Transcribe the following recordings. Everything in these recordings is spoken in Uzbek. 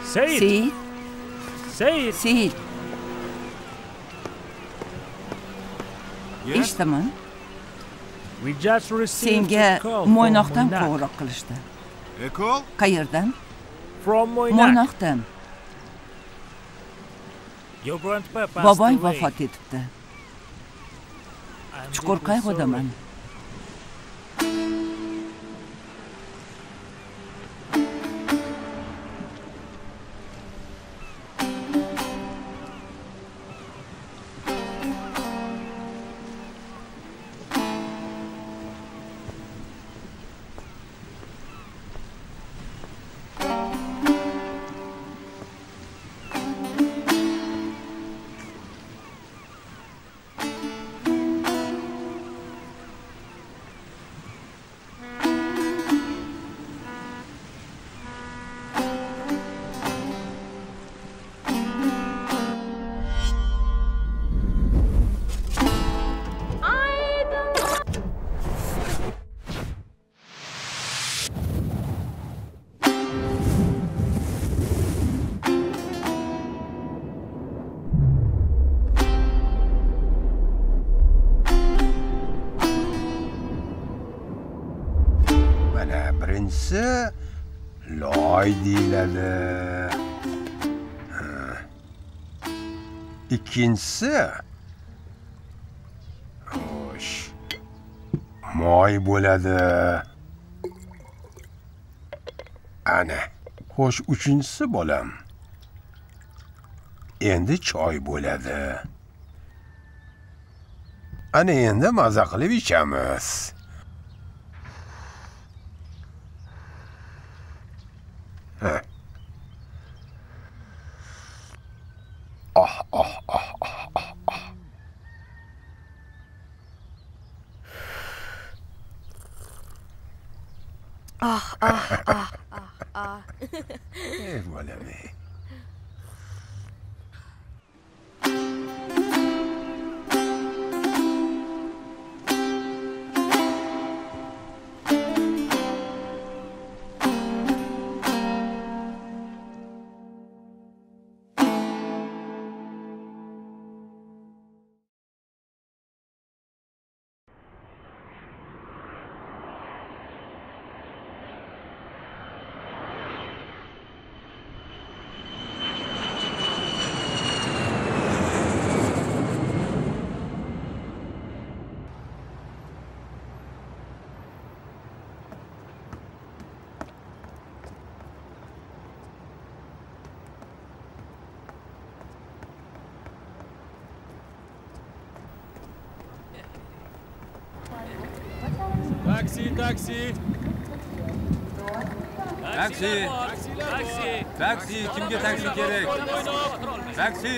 Seyit. Seyit. Eshitaman. Senga Mo'ynoqdan qo'ng'iroq qilishdi. Qayerdan? Mo'ynoqdan. Boboy vafot etibdi. Chuqur qayg'udaman. Birinchisi loy deyiladi. Ikkinchisi xo'sh, moy bo'ladi. Ana, xo'sh, uchinchisi bolam. Endi choy bo'ladi. Ana endi maza qilib ichamiz. Voilà, mais... Taksi. Kimga taksi kerak? Taksi.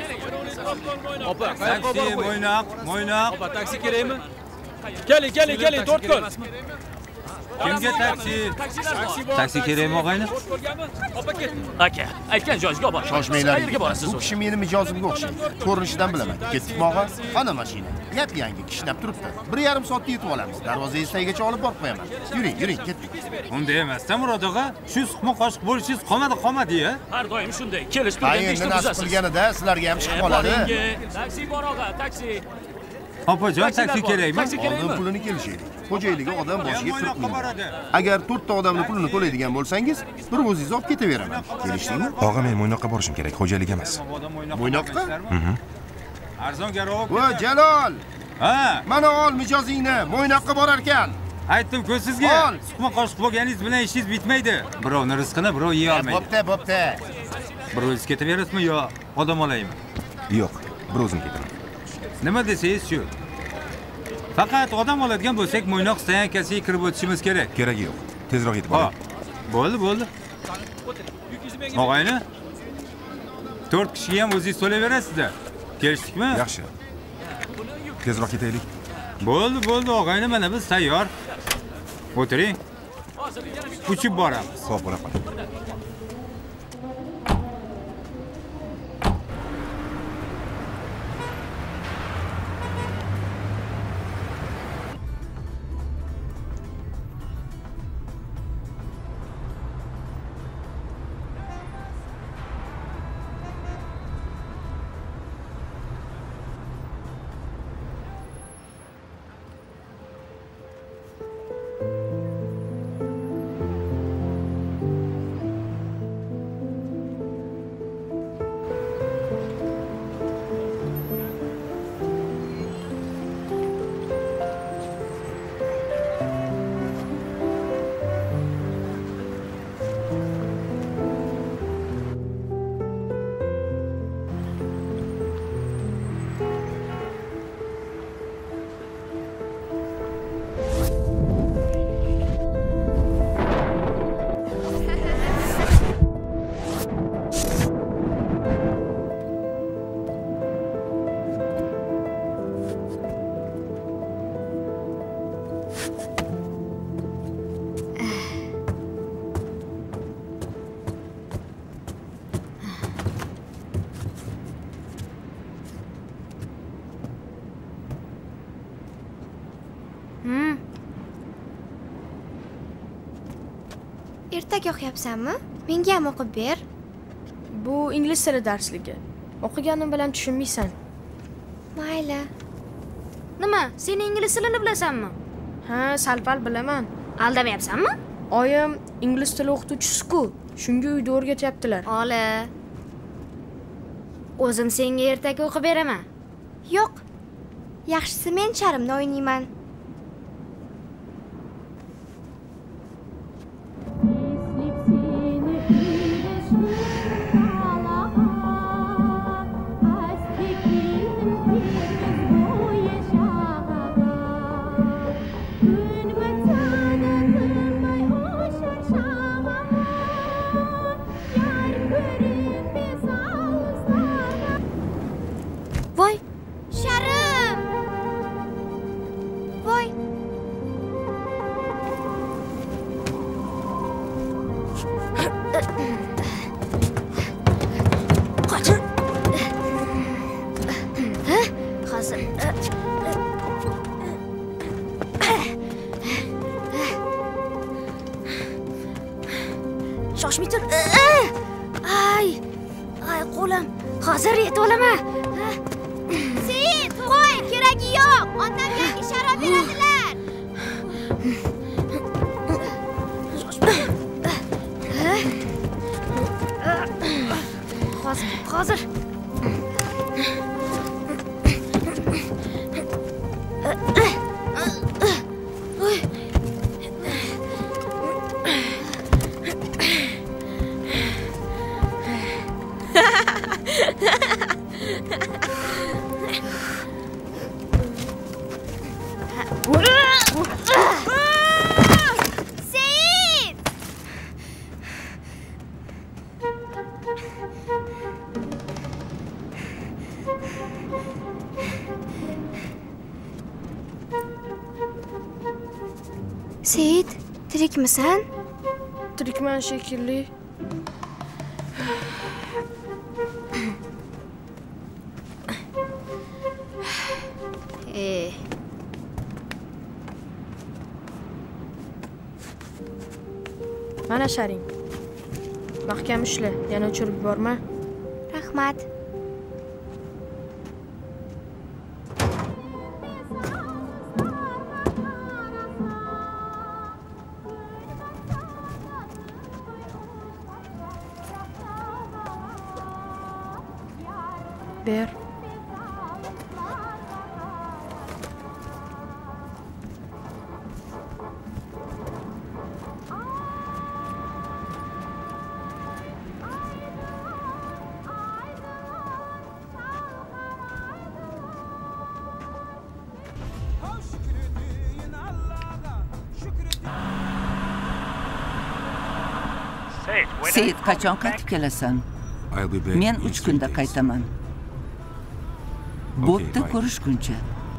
Taksi, Mo'ynoq. Opa, taksi kerakmi? Keling, 4 kun. Kimga taksi? Taksi kerakmi, og'ayni? Opa, ket. Aka, aytgan joyingizga olib boring. Shoshmanglar. Qayerga borasiz? Bu kishi meni mijozimga o'xshaydi. Ko'rinishidan bilaman. Ketdikmi og'a? Qani mashina? Yap yangi kishnab turibdi. 1,5 soatda yetib olamiz. Darvozangiz tagigacha olib borib qo'yaman. Yuring, ketdik. Unda emas-da, Murod og'a. Shu suqma qoshiq bo'lishingiz qolmadi-ya. Har doim shunday. Kelishib turganda ishni buzasiz. Nasib qilganida sizlarga ham chiqib qoladi. Taksi bor og'a, taksi. Opajon, taksi kerakmi? Oldin pulini kelishaylik. Xo'jayligiga odam boshiga 40 ming. Agar 4 ta odamning pulini to'laydigan bo'lsangiz, bir o'zingiz olib ketaveraman. Kelishdingmi? Og'a, men Mo'ynoqqa borishim kerak, xo'jaylik emas. Mo'ynoqqa? Arzongaroq. Va Jalol. Ha, mana ol mijozingni. Mo'ynoqqa borar ekan. Aytdim-ku sizga. Suqma qoshiq bo'lganingiz bilan ishingiz bitmaydi. Birovni rizqini birov yeya olmaydi. Bo'pti. Birovingiz ketaverasizmi yo odam olaymi? Yo'q, bir o'zim ketaman. Nima desangiz shu. Faqat odam oladigan bo'lsak, Mo'ynoq stayankasiga kirib o'tishimiz kerak. Keragi yo'q. Tezroq yetib boring. Bo'ldi. Og'ayni? 4 kishiga ham o'zingiz to'layverasizda. Kelishdikmi? Yaxshi. Tezroq ketaylik. Bo'ldi, og'ayni, mana biz tayyor. O'tiring. Uchib boramiz. Xo'p, bo'la qol. Ertaga o'qiyapsanmi? Menga ham o'qib ber. Bu ingliz tili darsligi. O'qiganim bilan tushunmaysan. Mayli. Nima? Sen ingliz tilini bilasanmi? Ha, sal-pal bilaman. Aldamayapsanmi? Oyim ingliz tili o'qituvchisi-ku. Shunga uyda o'rgatyaptilar. Ola. O'zim senga ertaga o'qib beraman. Yo'q. Yaxshisi men charimni o'ynayman. Voy, Sharim! Voy. Qoch. Hozir. Shoshmay tur. Ay, qo'lim. Hozir yetib olaman. Seyit, qo'y, keragi yo'q. Onam yangi sharob beradilar. Hozir. Seyit! Seyit, tirikmisan? Tirikman shekilli. Mana sharing. Mahkam ushla, yana o'chirib yuborma. Rahmat. Ber. Seyit, qachon qaytib kelasan? Men 3 kunda qaytaman. Bo'pti, ko'rishguncha.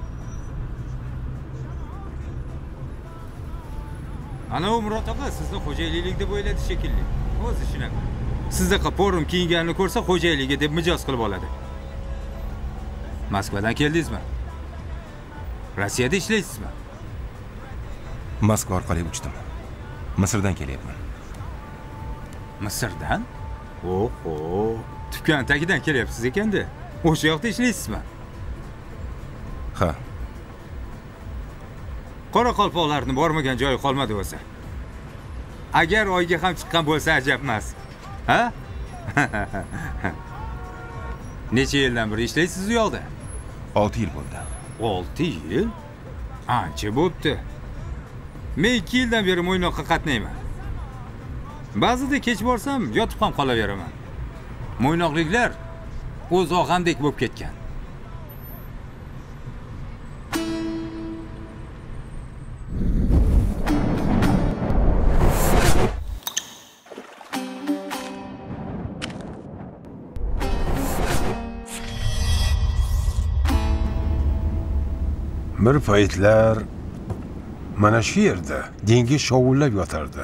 Ana u Murod aka sizni xo'jayinlik deb o'yladi shekilli. O'zi shunaqa. Sizdaqa porum kiyinganini ko'rsa xo'jayinligiga deb mijoz qilib oladi. Moskvadan keldingizmi? Rossiyada ishlaysizmi? Moskva orqali uchdim. Misrdan kelyapman. Misrdan? Oho, Tukkan tagidan kelyapsiz ekanda. O'sha yoqda ishlaysizmi? Ha. Qoraqalpoqlarning bormagan joyi qolmadi bo'lsa. Agar oyga ham chiqqan bo'lsa ajab emas. Ha? Necha yildan beri ishlaysiz u yoqda? 6 yil bo'ldi. 6 yil? Ancha bo'pti. Men 2 yildan beri Mo'ynoqqa qatnayman. Ba'zida kech borsam, yotib ham qolaveraman. Mo'ynoqliklar o'z og'amdek bo'lib ketgan. Bir paytlar mana shu yerda dengiz shovullab yotardi.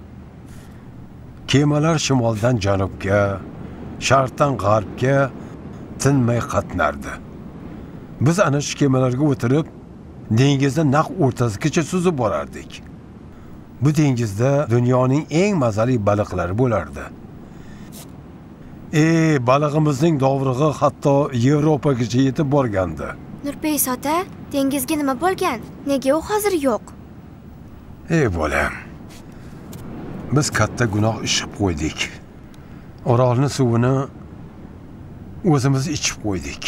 Kemalar shimoldan janubga, sharqdan g'arbga tinmay qatnardi. Biz ana shu kemalarga o'tirib dengizda naq o'rtasigacha suzib borardik. Bu dengizda dunyoning eng mazali baliqlari bo'lardi. Balig'imizning dovrug'i hatto Yevropagacha yetib borgandi. Nurpeys ota, dengizga nima bo'lgan? Nega u hozir yo'q? Bolam. Biz katta gunoh ish qilib qo'ydik. Orolni suvini o'zimiz ichib qo'ydik.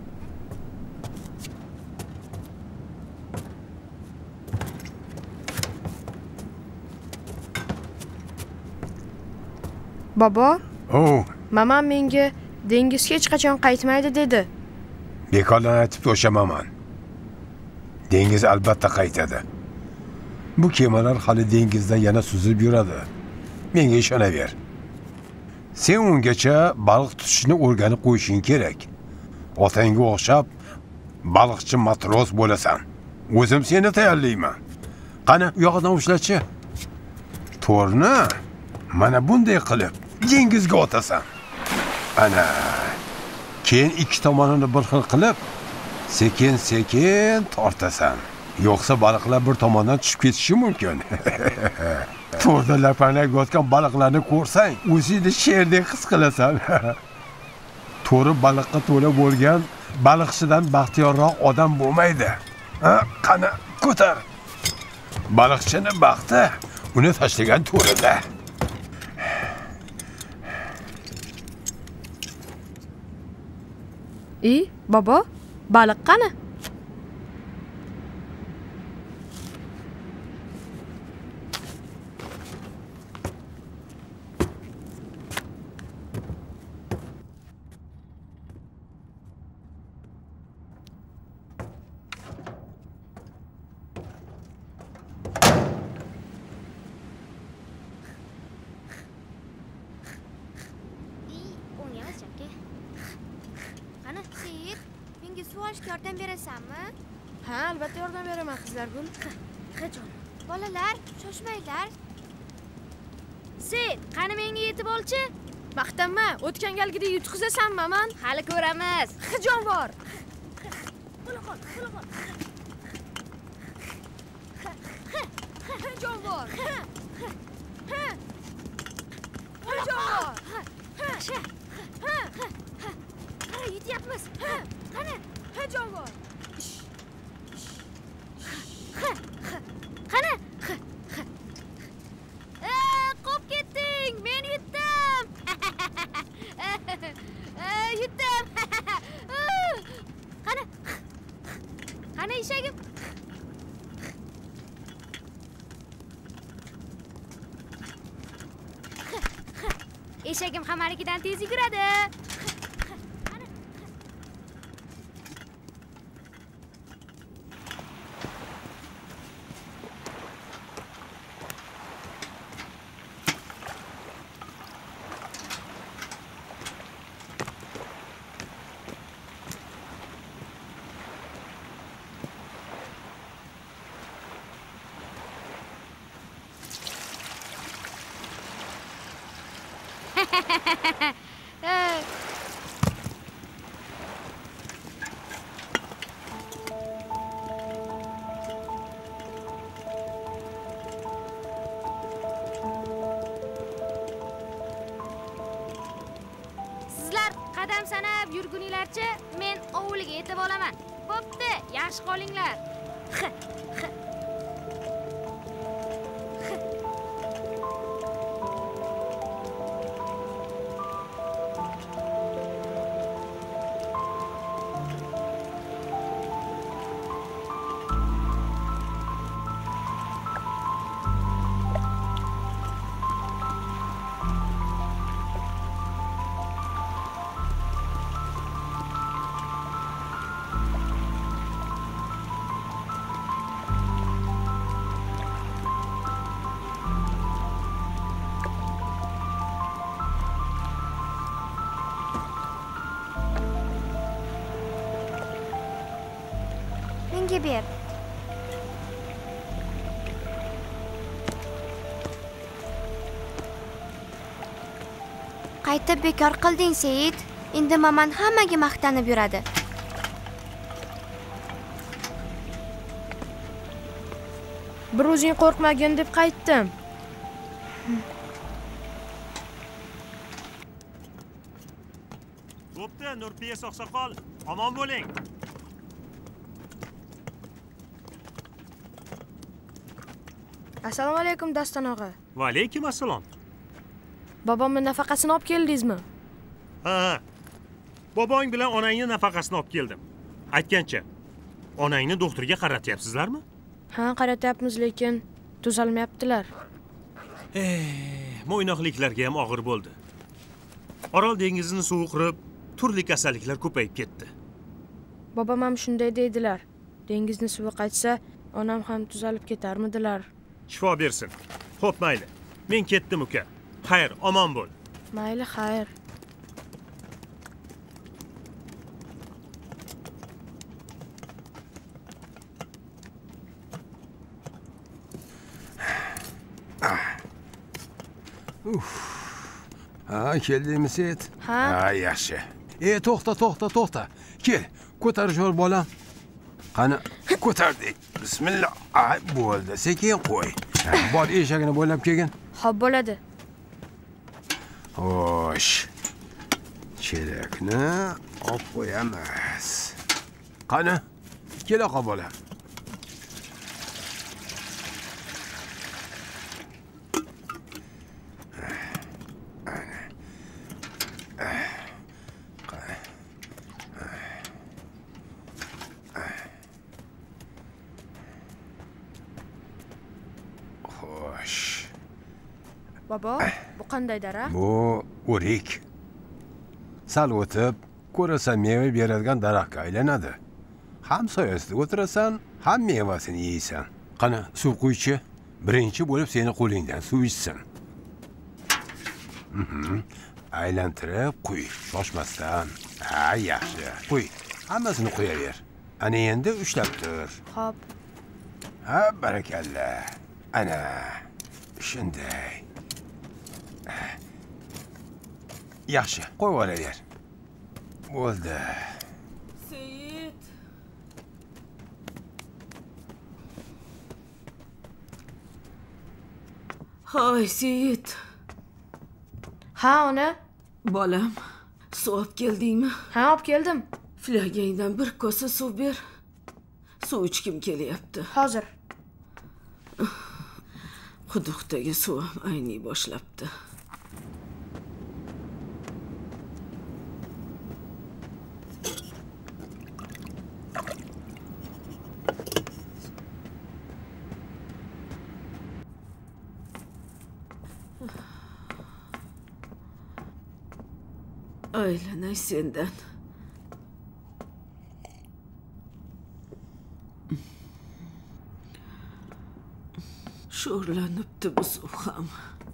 Bobo, Mamam menga dengizga hech qachon qaytmaydi dedi. Bekordan aytib to'shamaman. Dengiz albatta qaytadi. Bu kemalar hali dengizda yana suzib yuradi. Menga ishonaver. Sen ungacha baliq tutishni o'rganib qo'yishing kerak. Otangga o'xshab baliqchi matros bo'lasan. O'zim seni tayyorlayman. Qani, u yoqdan ushlachi. To'rni mana bunday qilib dengizga otasan. Ana. Keyin ikki tomonini bir xil qilib, sekin-sekin tortasan. Yo'qsa baliqlar bir tomondan tushib ketishi mumkin. To'rda lapanglab yotgan baliqlarni ko'rsang, o'zingni sherdek his qilasan. To'ri baliqqa to'la bo'lgan baliqchidan baxtiyorroq odam bo'lmaydi. Qani, ko'tar. Baliqchini baxti uni tashlagan to'rida. Bobo, baliq qani? Yordam berasanmi? Ha, albatta yordam beraman qizlargul. Jon, bolalar, shoshmanglar. Sen, qani menga yetib olchi? Maqtanma, o'tgan galgidek yutqizasanmi, aman? Hali ko'ramiz. Jon bor. Qo'laqol. Jon bor. Yutyapmiz. Qani? Jon bor. Qani? Qop ketding. Men yutdim. Yutdim. Qani eshagim? Eshagim hamarikidan tez yuguradi. Sizlar qadam sanab yurguninglarcha, men ovulga yetib olaman. Bo'pti, yaxshi qolinglar. Menga ber. Qaytib bekor qilding, Seyit. Endi maman hammaga maqtanib yuradi. Bir o'zing qo'rqmagin deb qaytdim. Bo'pti, Nurpiya Soqsoqol, omon bo'ling. Assalomu alaykum Daston og'a. Va alaykum assalom. Bobomning nafaqasini olib keldingizmi? Ha. Bobong bilan onangning nafaqasini olib keldim. Aytgancha, onangni doktorga qaratyapsizlarmi? Ha, qaratyapmiz, lekin tuzalmayaptilar. Mo'ynoqliklarga ham og'ir bo'ldi. Orol dengizini suvi qurib, turli kasalliklar ko'payib ketdi. Bobom ham shunday deydilar. Dengizni suvi qaytsa, onam ham tuzalib ketarmidilar. Shifo bersin. Xo'p, mayli. Men ketdim, uka. Xayr, omon bo'l. Mayli, xayr. Ha, keldingmi Seyit? Ha. Ha, yaxshi. To'xta. Kel, ko'tarish ol bolam. Qani, ko'tardik. Bismillah. Ay, bo'ldi. Sekin qo'y. Bor, eshagini bo'ylab kelgin. Xo'p, bo'ladi. Xo'sh. Chelakni olib qo'yamiz. Qani, kel oqa bolam. Bobo, bu qanday daraxt? Bu o'rik. Sal o'tib, ko'rasan meva beradigan daraxtga aylanadi. Ham soyasida o'tirasan, ham mevasini yeysan. Qani, suv quychi. Birinchi bo'lib seni qo'lingdan suv ichsin. Aylantirib quy, shoshmasdan. Ha, yaxshi. Quy, hammasini qo'yaver. Ana endi ushlab tur. Xo'p. Ha, barakalla. Ana, shunday. Yaxshi, qo'yib olaver. Bo'ldi. Seyit. Hoy, Seyit. Ha, ona. Bolam, suv olib keldingmi? Ha, olib keldim. Flagangdan bir kosa suv ber. Suv ichkim kelyapti. Hozir. Quduqdagi suv ham ayniy boshlabdi. Aylanay sendan. Sho'rlanibdi bu suv ham.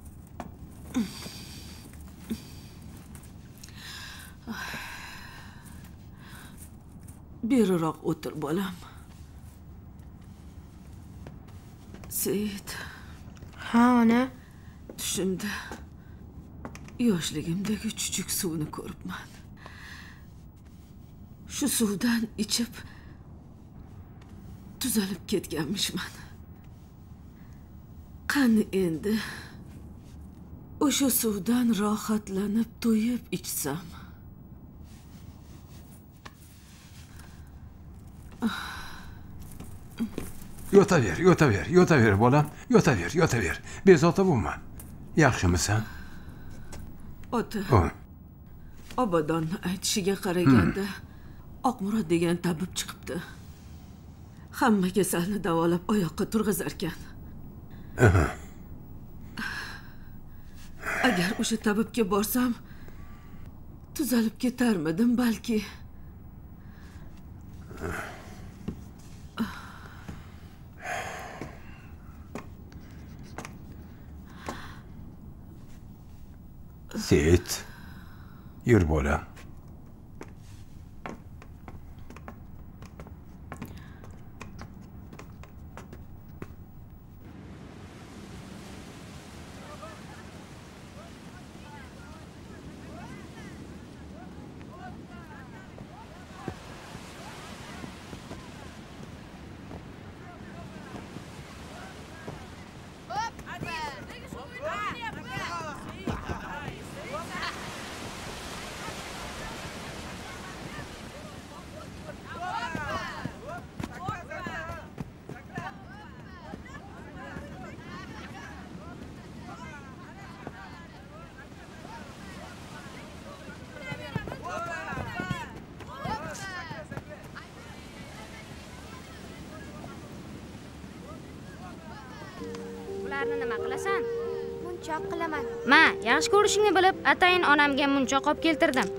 Beriroq o'tir bolam. Seyit. Ha, ona. Tushimda yoshligimdagi chuchuk suvni ko'ribman. Shu suvdan ichib tuzalib ketganmishman. Qani endi o'sha suvdan rohatlanib to'yib ichsam. Yotaver bolam. Yotaver. Bezovta bo'lma. Yaxshimisan? Ota. Obodonni aytishiga qaraganda Oqmurod degan tabib chiqibdi. Hamma kasalni davolab oyoqqa turg'izar ekan. Agar o'sha tabibga borsam, tuzalib ketarmidim balki. Seyit, yur bolam. munchoqlarni nima qilasan? Munchoq qilaman. Ma, yaxshi ko'rishingni bilib, atayin onamga munchoq olib keltirdim.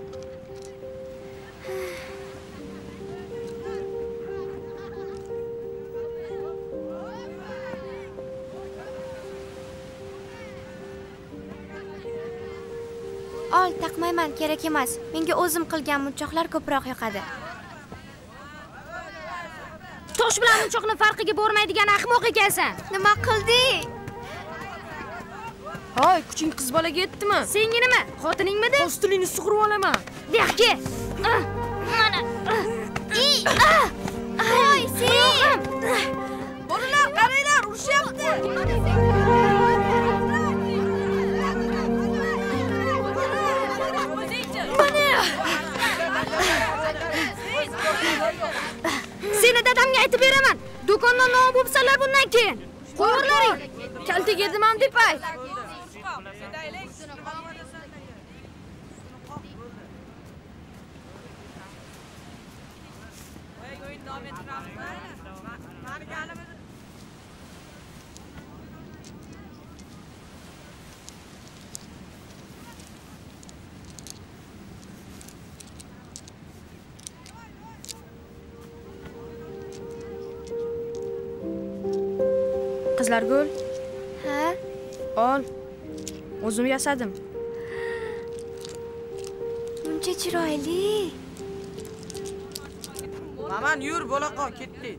Ol, taqmayman, kerak emas. Menga o'zim qilgan munchoqlar ko'proq yoqadi. Tosh bilan munchoqning farqiga bormaydigan ahmoq ekansan. Nima qilding? Hoy, kuching qiz bolaga yetdimi? Senga nima? Xotiningmidi? Postilingni sug'urib olaman. Dehki. Mana. Hoy, sen. Bolalar, qaranglar, urushyapti. Seni dadamga aytib beraman. Do'kondan noma bo'lsalar bundan keyin. Qo'yinglaring. Kaltaga yedim deb ayt. Qizlargul? Ha? Ol. O'zim yasadim. Buncha chiroyli. Maman yur, bo'laqa ketdi.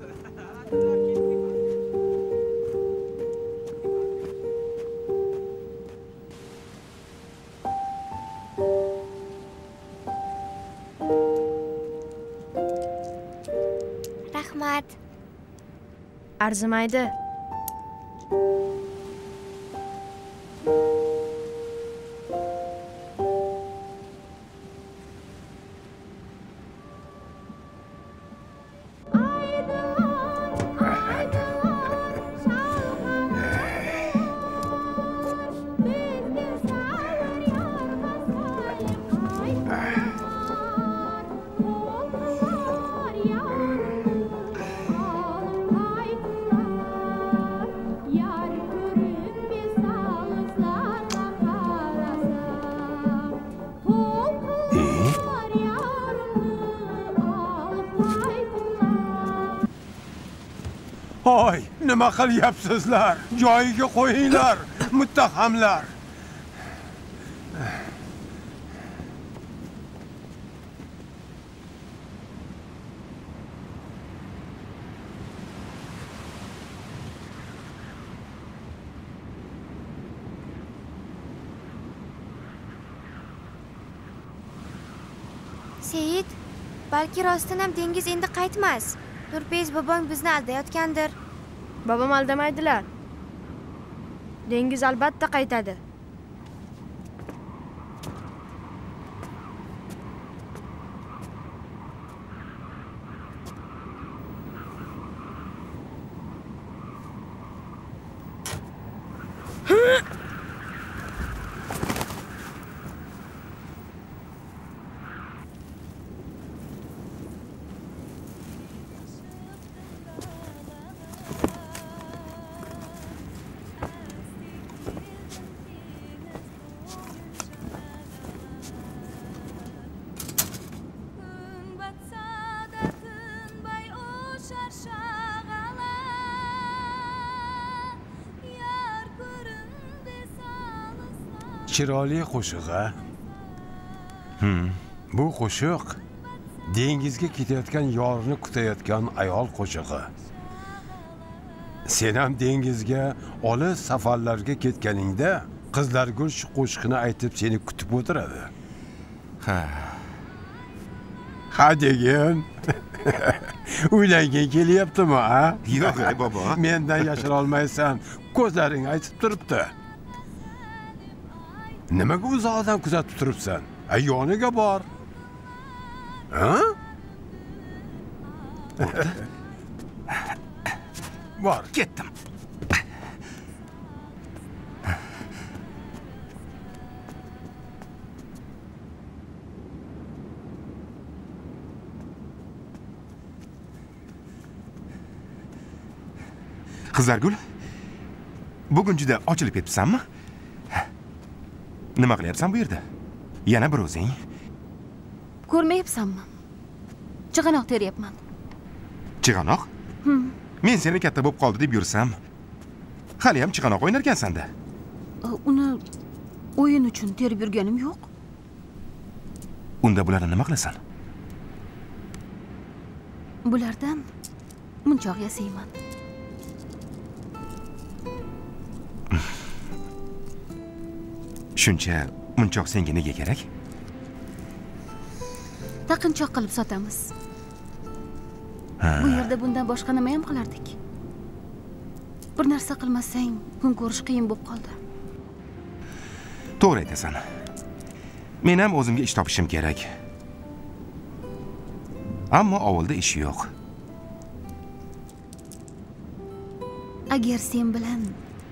Rahmat. Arzimaydi. Hoy, nima qilyapsizlar? Joyiga qo'yinglar, muttahamlar. Seyit, balki rostdan ham dengiz endi qaytmas. Nurpez bobong bizni aldayotgandir. Babam aldamaydilar. Dengiz albatta qaytadi. Chiroyli qo'shiq-a? Bu qo'shiq dengizga ketayotgan yorini kutayotgan ayol qo'shig'i. Sen ham dengizga olis safarlarga ketganingda qizlargul shu qo'shiqni aytib seni kutib o'tiradi. Ha degin. Uylangga kelyaptimi, ha? Yo'q, bobo. Mendan yashira olmaysan. Ko'zlaring aytib turibdi. Nimaga uzoqdan kuzatib turibsan? Yoniga bor. Ha? Bor, ketdim. Qizlargul, Bugun juda ochilib ketibsanmi? Nima qilyapsan bu yerda? Yana bir o'zing. Ko'rmayapsanmi? Chig'anoq teryapman. Chig'anoq? Men seni katta bo'lib qoldi deb yursam, hali ham chig'anoq o'ynar ekansan-da. Uni o'yin uchun terib yurganim yo'q. Unda bularni nima qilasan? Bulardan munchoq yasayman. Shuncha munchoq senga nega kerak? Taqinchoq qilib sotamiz. Bu yerda bundan boshqa nima ham qilardik? Bir narsa qilmasang, kun ko'rish qiyin bo'lib qoldi. To'g'ri aytasan. Men ham o'zimga ish topishim kerak. Ammo ovulda ish yo'q. Agar sen bilan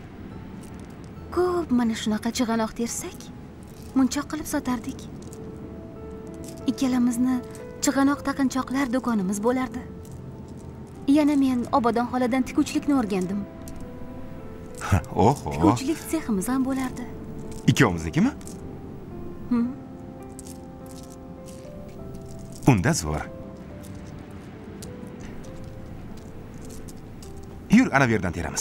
ko'p mana shunaqa chig'anoq tersak, munchoq qilib sotardik. Ikkalamizni chig'anoq taqinchoqlar do'konimiz bo'lardi. Yana men Obodon xoladan tikuvchilikni o'rgandim. Oho. Tikuvchilik seximiz ham bo'lardi. Ikkovimiznikimi? Unda zo'r. Yur, ana bu yerdan teramiz.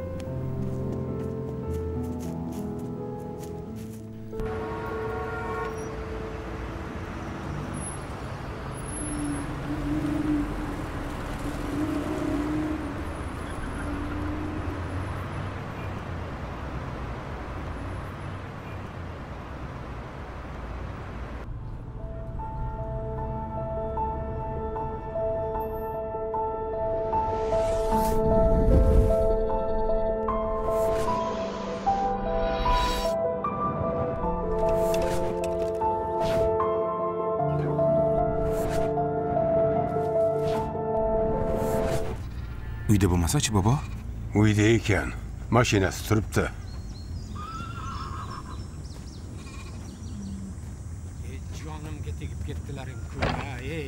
Uyda bo'lmasa-chi, bobo? Uyda ekan. Mashinasi turibdi. Jonimga tegib ketdilaring-ku, ey.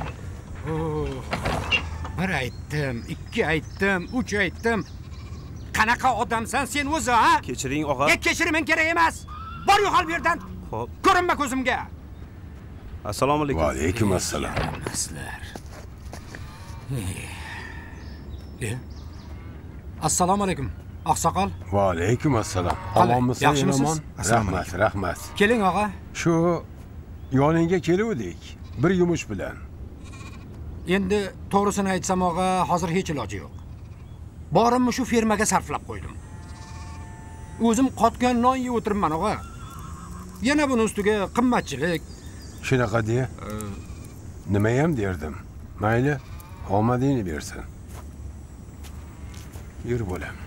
Bir aytdim, ikki aytdim, uch aytdim. Qanaqa odamsan sen o'zi, ha? Kechiring, og'a. Kechiriming kerak emas. Bor yo'qol bu yerdan. Xo'p. Ko'rinma ko'zimga. Assalomu alaykum. Va alaykum assalom. Assalomu alaykum. Oqsoqol. Va alaykum assalom. Omonmisiz? Yaxshimisiz? Rahmat, rahmat. Keling, og'a. Shu yoningga keluvdik, bir yumush bilan. Endi to'g'risini aytsam, og'a, hozir hech iloji yo'q. Borimni shu fermaga sarflab qo'ydim. O'zim qotgan non yeb o'tiribman, og'a. Yana buni ustiga qimmatchilik. Shunaqa deya. Nima ham derdim. Mayli, omadingni bersin. Yur bo'lam.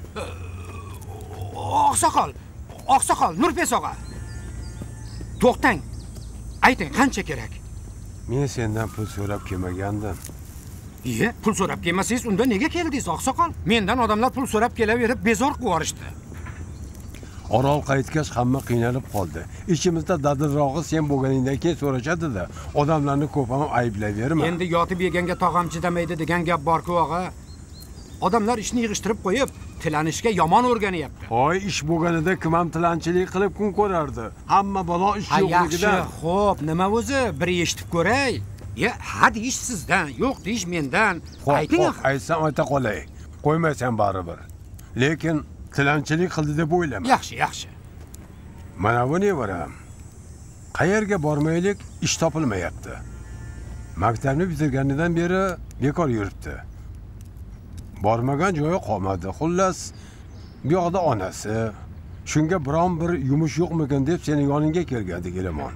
Oqsoqol, Nurpes og'a. To'xtang. Ayting, qancha kerak? Men sendan pul so'rab kelmagandim. Pul so'rab kelmasangiz, unda nega keldingiz, Oqsoqol? Mendan odamlar pul so'rab kelaverib, bezor qilib yuborishdi. Orol qaytgach hamma qiynalib qoldi. Ichimizda dadilrog'i sen bo'lganingdan keyin so'rashadi-da, odamlarni ko'p ham ayblayverma. Endi yotib yeganga tog'am chidamaydi degan gap bor-ku, og'a. Odamlar ishni yig'ishtirib qo'yib, tilanishga yomon o'rganyapti. Hoy, ish bo'lganida kim ham tilanchilik qilib kun ko'rardi. Hamma balo ish yo'qligidan. Yaxshi, xo'p, nima o'zi? Bir eshitib ko'ray. Ha deyish sizdan, yo'q deyish mendan. Ayting. Aytsam ayta qolay. Qo'ymaysan baribir. Lekin tilanchilik qildi deb o'ylama. Yaxshi. Mana bu ne varam? Qayerga bormaylik, ish topilmayapti. Maktabni bitirganidan beri bekor yuribdi. Bormagan joyi qolmadi. Xullas, bu yoqda onasi, shunga biron bir yumush yo'qmikin deb seni yoningga kelgandi, Gelamon.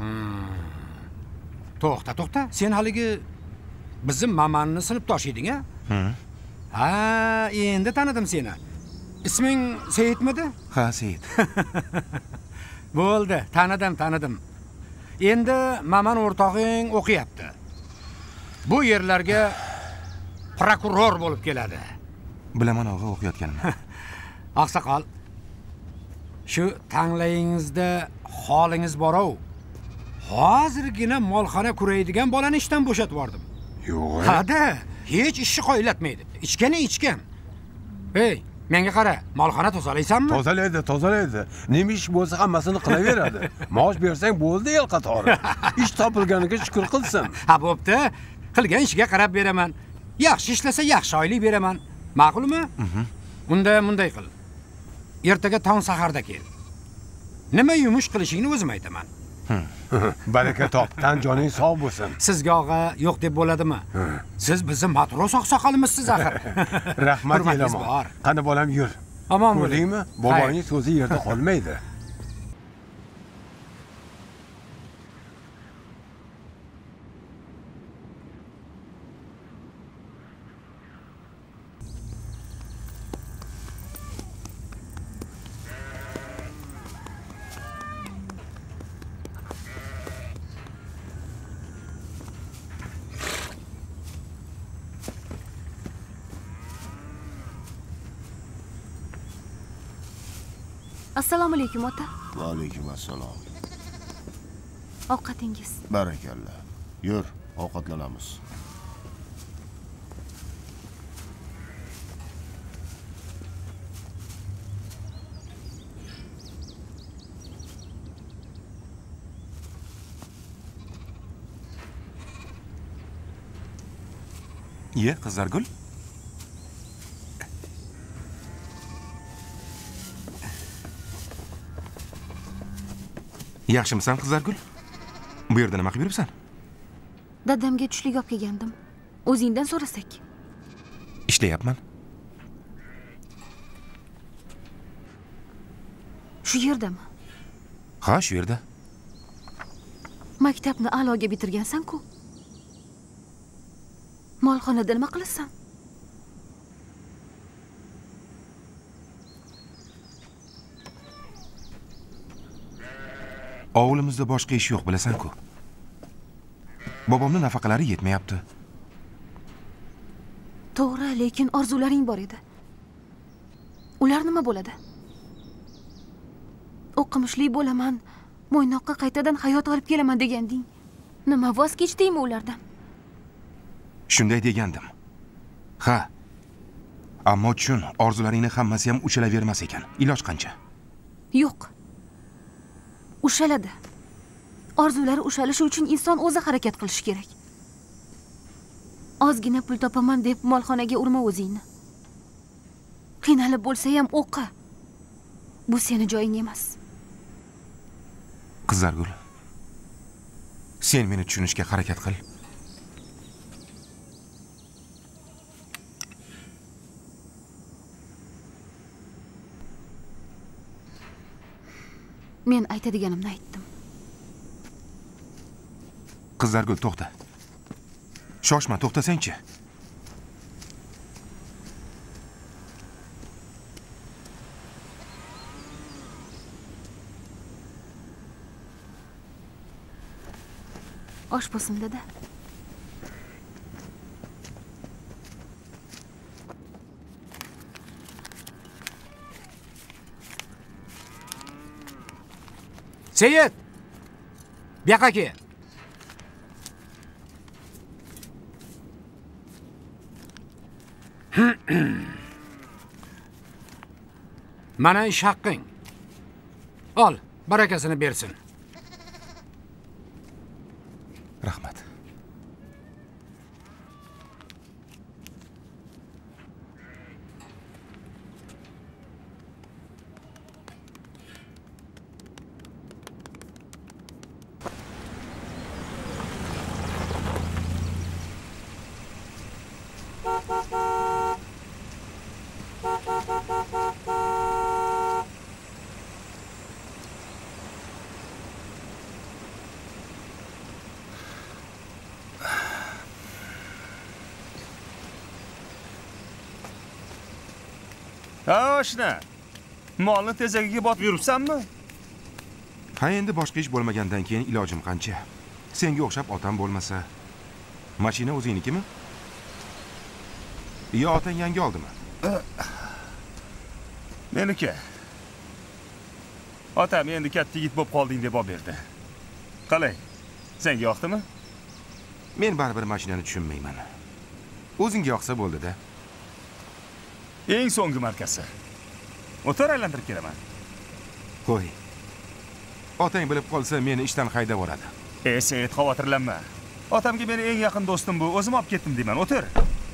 To'xta. Sen haligi bizim mamanni sinfdosh eding-a? Ha, endi tanidim seni. Isming Seyitmidi? Ha, Seyit. Bo'ldi, tanidim. Endi maman o'rtog'ing o'qiyapti. Bu yerlarga prokuror bo'lib keladi. Bilaman, og'a, o'qiyotganimni. Oqsoqol. Shu tanglayingizda holingiz bor-ku. Hozirgina molxona kuraydigan bolani ishdan bo'shatib yubordim. Yo'q. Ha-da, hech ishni qo'ylatmaydi. Ichgan. Hey, Menga qara, molxona tozalaysanmi? Tozalaydi. Nima ish bo'lsa hammasini qilaveradi. Maosh bersang bo'ldi el qatori. Ish topilganiga shukr qilsin. Ha, bo'pti. Qilgan ishiga qarab beraman. Yaxshi ishlasa yaxshi oylik beraman. Ma'qulmi? Unda bunday qil. Ertaga tong saharda kel. Nima yumush qilishingni o'zim aytaman. Baraka top, tan joning sog' bo'lsin. Sizga og'a yo'q deb bo'ladimi? Siz bizni matros oqsoqolimizsiz axir. Rahmat elamon. Qani bolam yur. Omon bo'ling. Ko'rdingmi? Boboning so'zi yerda qolmaydi. Assalomu alaykum ota. Va alaykum assalom. Ovqatingiz. Barakalla. Yur, ovqatlanamiz. Ye, Qizlargul. Yaxshimisan, Qizlargul? Bu yerda nima qilib yuribsan? Dadamga tushlik olib kelgandim. O'zingdan so'rasak. Ishlayapman. Shu yerdami? Ha, shu yerda. Maktabni a'loga bitirgansan-ku. Molxonada nima qilasan? Ovulimizda boshqa ish yo'q, bilasan-ku. Bobomning nafaqalari yetmayapti. To'g'ri, lekin orzularing bor edi. Ular nima bo'ladi? O'qimishli bo'laman, Mo'ynoqqa qaytadan hayot olib kelaman deganding. Nima voz kechdingmi ulardan? Shunday degandim. Ha. Ammo tushun, orzularingning hammasi ham ushalavermas ekan. Iloj qancha? Yo'q. Ushaladi. Orzulari ushalishi uchun inson o'zi harakat qilishi kerak. Ozgina pul topaman deb molxonaga urma o'zingni. Qiynalib bo'lsa ham o'qi. Bu seni joying emas. Qizlargul. Sen meni tushunishga harakat qil. Men aytadiganimni aytdim. Qizlargul, to'xta. Shoshma, to'xtasang-chi. Osh bo'lsin, dada. Seyit! Bu yoqqa kel. Mana ish haqqing. Ol, barakasini bersin. Rahmat. Ha, oshna. Molni tezagiga botib yuribsanmi? Ha, endi boshqa ish bo'lmagandan keyin ilojim qancha. Senga o'xshab otam bo'lmasa, mashina o'zingnikimi? Yo, otang yangi oldimi? Meniki. Otam endi katta yigit bo'lib qolding deb olib berdi. Qalay? Senga yoqdimi? Men baribir mashinani tushunmayman. O'zingga yoqsa bo'ldi-da. Eng so'nggi markasi. O'tar aylantirib kelaman. Qo'y. Otang bilib qolsa meni ishdan haydab yuboradi. Seyit, xavotirlanma. Otamga meni eng yaqin do'stim bu, o'zim olib ketdim deyman. O'tir.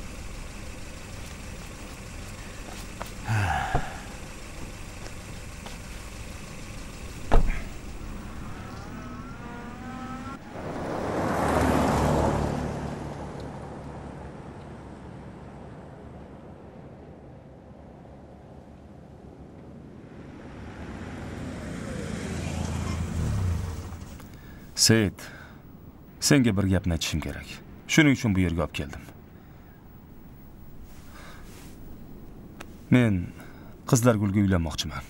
Seyit, senga bir gapni aytishim kerak. Shuning uchun bu yerga olib keldim. Men Qizlargulga uylanmoqchiman.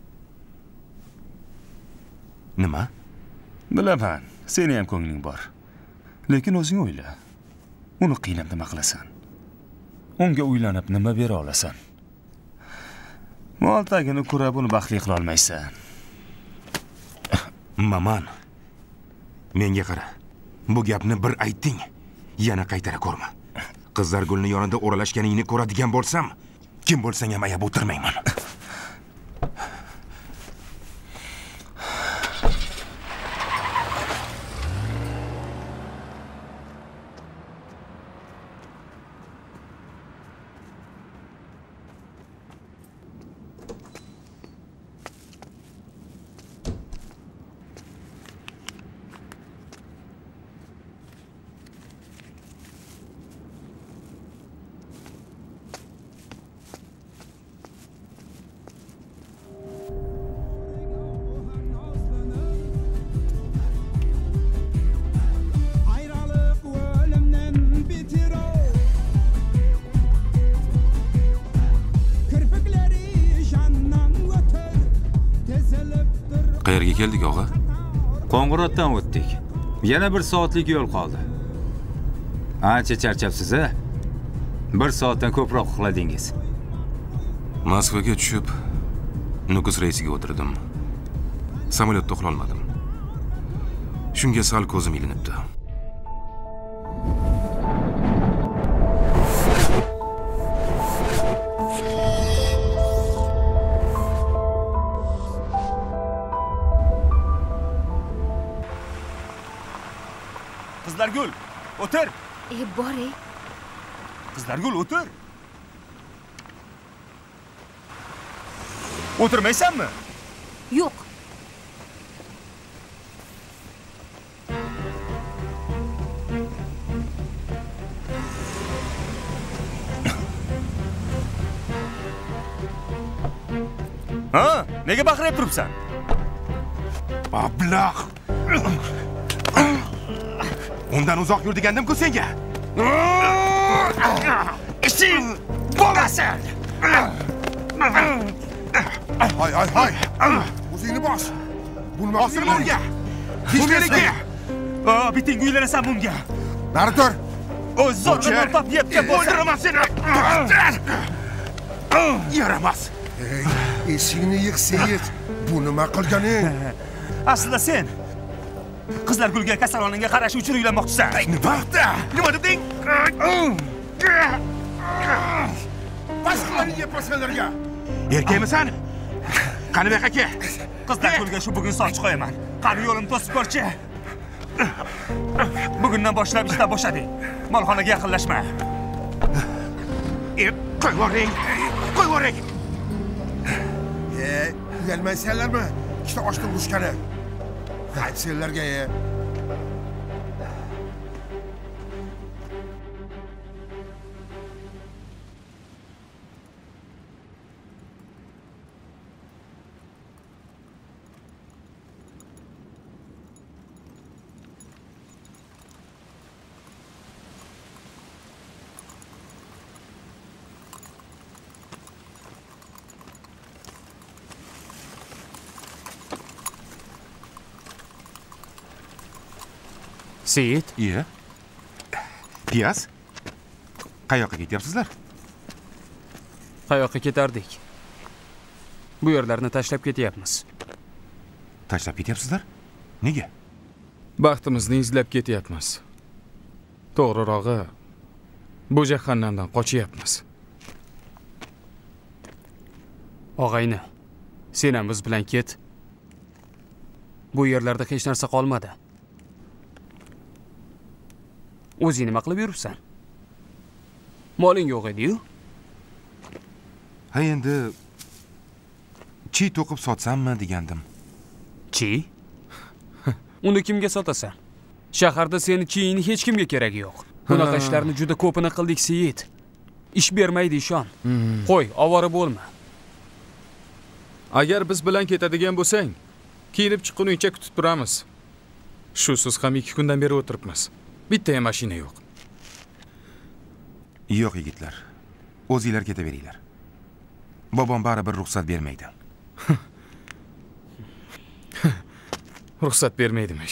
Nima? Bilaman, seni ham ko'ngling bor. Lekin o'zing o'yla. Uni qiynab nima qilasan? Unga uylanib nima bera olasan? Mol tagini ko'rib uni baxtli qila olmaysan. Maman. Menga qara. Bu gapni bir aytding, yana qaytara ko'rma. Qizlargulni yonida o'ralashganingni ko'radigan bo'lsam, kim bo'lsang ham ayab o'tirmayman. Qayerga keldik, og'a? Qo'ng'irotdan o'tdik. Yana 1 soatlik yo'l qoldi. Ancha charchabsiz-a? 1 soatdan ko'proq uxladingiz. Moskvaga tushib, Nukus reysiga o'tirdim. Samolyotda uxlolmadim. Shunga sal ko'zim ilinibdi. Qizlargul, o'tir. Bor-ey. Qizlargul, o'tir. O'tirmaysanmi? Yo'q. Ha, nega baqirib turibsan? Ablah. Undan uzoq yur degandim-ku senga. Ishing bo'lasan. Hay. O'zingni bos. Buni Osir bunga. Tinchlikka. Biting uylanasan bunga. Nari tur. O'z zotini topib yetgan bo'lsa, o'ldiraman seni. Yaramas. Eshikni yiq, Seyit. Bu nima qilganing? Aslida sen Qizlargulga kasalxonaga qarash uchun uylanmoqchisan. Nima deding? Boshqalarni yepasanlarga. Erkakmisan? Qani bu yoqqa? Qizlargulga shu bugun soch qo'yaman. Qani yo'limni to'sib ko'rchi. Bugundan boshlab ishdan bo'shading. Molxonaga yaqinlashma. Qo'yvoring. Uyalmaysanlarmi? Ikkita ochdan urushgani. Qaytsenlarga. Seyit? Iya. Piyaz? Qayoqqa ketyapsizlar? Qayoqqa ketardik? Bu yerlarni tashlab ketyapmiz. Tashlab ketyapsizlar? Nega? Baxtimizni izlab ketyapmiz. To'g'rirog'i, bu jahannamdan qochyapmiz. Og'ayni, sen ham biz bilan ket. Bu yerlarda hech narsa qolmadi. O'zing nima qilib yuribsan? Moling yo'q edi-yu. Ha endi chi to'qib sotsammi degandim. Chi? Uni kimga sotasan? Shaharda seni chiyini hech kimga keragi yo'q. Bunaqa ishlarni juda ko'pini qildik, Seyit. Ish bermaydi, ishon. Qo'y, ovora bo'lma. Agar biz bilan ketadigan bo'lsang, kiyinib chiqquningcha kutib turamiz. Shusiz ham 2 kundan beri o'tiribmiz. Bitta ham mashina yo'q. Yo'q yigitlar. O'zingizlar ketaveringlar. Bobom baribir ruxsat bermaydi. Ruxsat bermaydimish.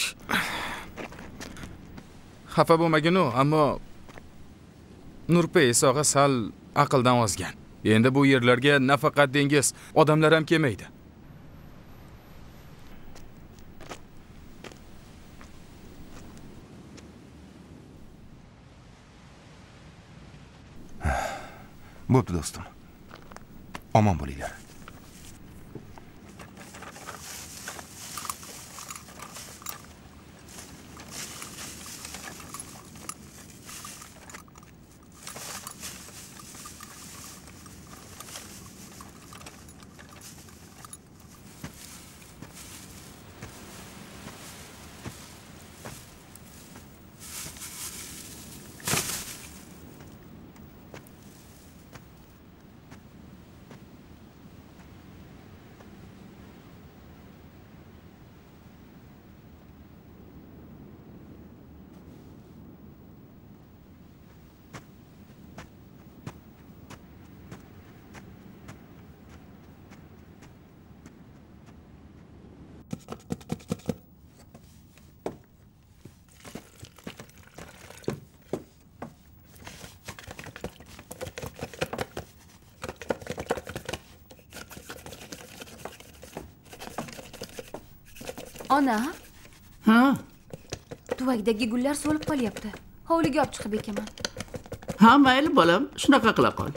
Xafa bo'lmagin-u, ammo Nurpay sog'a sal aqldan ozgan. Endi bu yerlarga nafaqat dengiz, odamlar ham kelmaydi. Bo'pti do'stim. Omon bo'linglar. Ona. Ha? Tuvakdagi gullar so'lib qolyapti. Hovliga olib chiqib ekaman. Ha, mayli bolam, shunaqa qila qol.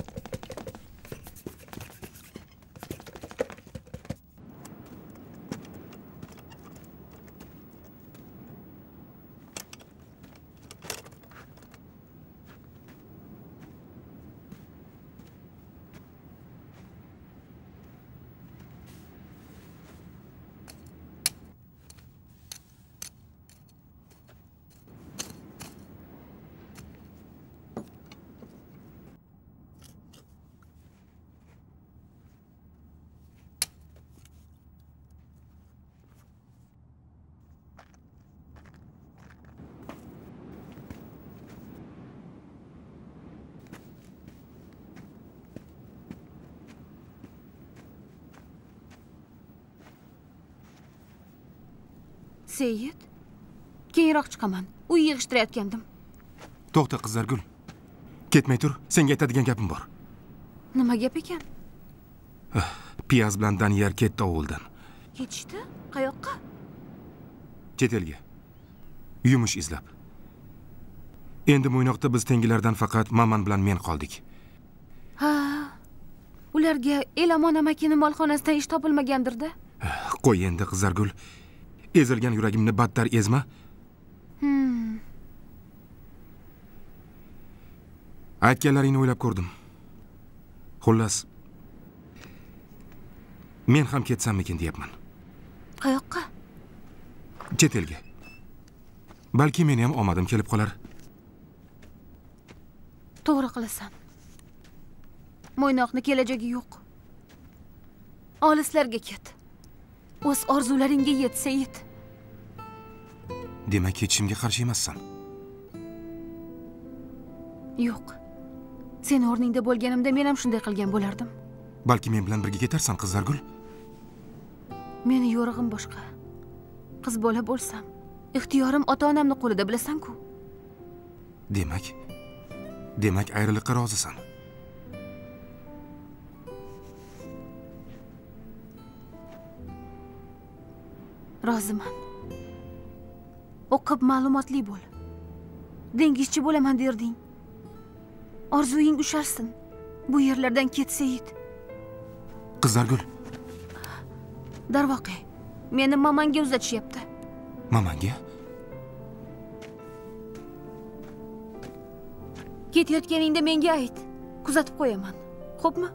Seyit, keyinroq chiqaman. Uy yig'ishtirayotgandim. To'xta Qizlargul. Ketmay tur, senga aytadigan gapim bor. Nima gap ekan? Piyaz bilan Daniyar ketdi ovuldan. Ketishdi? Qayoqqa? Chet elga. Yumush izlab. Endi Mo'ynoqda biz tengilardan faqat Maman bilan men qoldik. Ha. Ularga Elamon amakini molxonasidan ish topilmagandir-da. Qo'y endi Qizlargul. Ezilgan yuragimni battar ezma. Aytganlaringni o'ylab ko'rdim. Xullas, men ham ketsammikin deyapman. Qayoqqa? Chet elga. Balki meni ham omadim kelib qolar. To'g'ri qilasan. Mo'ynoqni kelajagi yo'q. Olislarga ket. O'z orzularingga yet, Seyit. Demak, ketishimga qarshi emassan. Yo'q. Sen o'rningda bo'lganimda men ham shunday qilgan bo'lardim. Balki men bilan birga ketarsan, Qizlargul. Meni yo'rig'im boshqa. Qiz bola bo'lsam, ixtiyorim ota-onamning qo'lida, bilasan-ku. Demak, ayriliqqa rozisan. Roziman. O'qib ma'lumotli bo'l. Dengizchi bo'laman derding. Orzuying ushalsin. Bu yerlardan ket, Seyit. Qizlargul. Darvoqe, meni mamanga uzatishyapti. Mamanga? Ketayotganingda menga ayt. Kuzatib qo'yaman. Xo'pmi?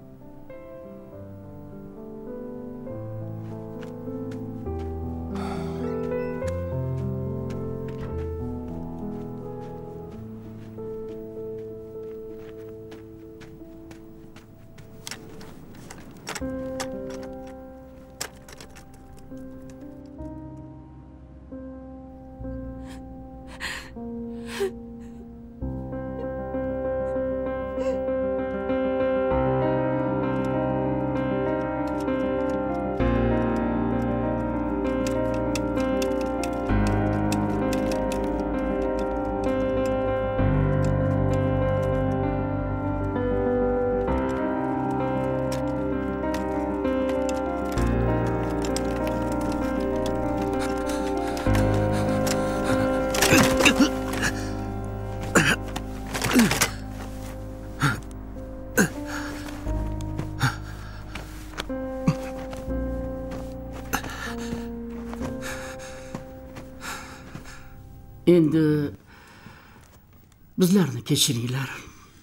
Endi bizlarni kechiringlar.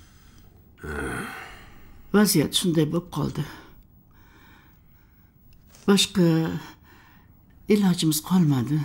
Vaziyat shunday bo'lib qoldi. Boshqa ilojimiz qolmadi.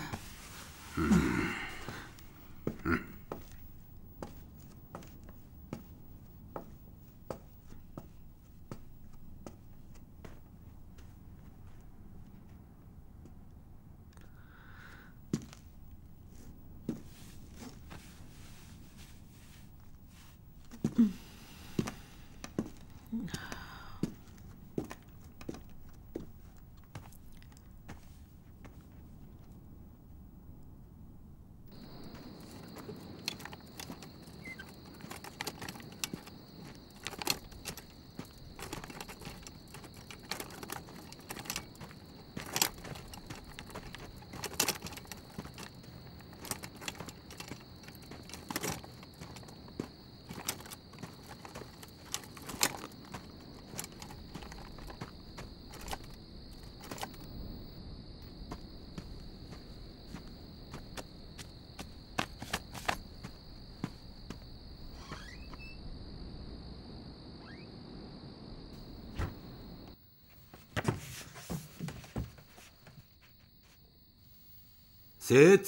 Seyit.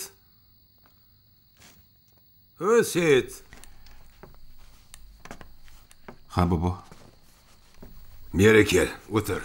Seyit. Ha bobo. Beri kel, o'tir.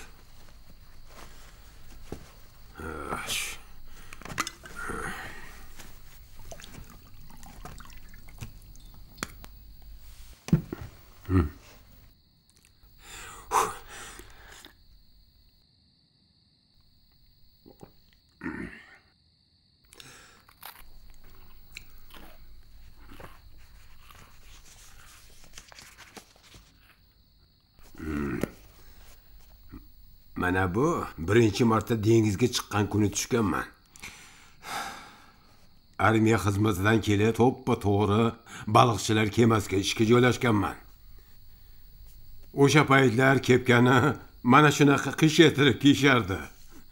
Mana bu birinchi marta dengizga chiqqan kuni tushganman. Armiya xizmatidan kelib to'ppa-to'g'ri baliqchilar kemasiga ishga joylashganman. O'sha paytlar kepkani mana shunaqa qish yetirib kiyishardi.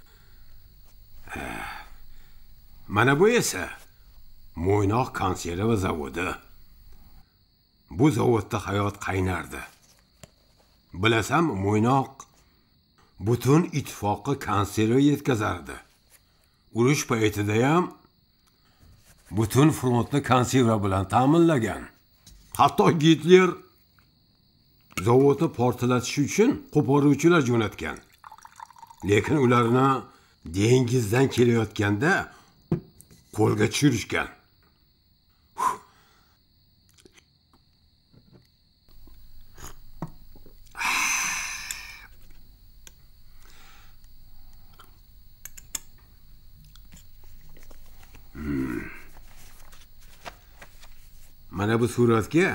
Mana bu esa Mo'ynoq konserva zavodi. Bu zavodda hayot qaynardi. Bilasam, Mo'ynoq butun ittifoqqa konserva yetkazardi. Urush paytida ham butun frontni konserva bilan ta'minlagan. Hatto Gitler zavodni portlatish uchun qo'poruvchilar jo'natgan. Lekin ularni dengizdan kelayotganda qo'lga tushirishgan. Mana bu suratga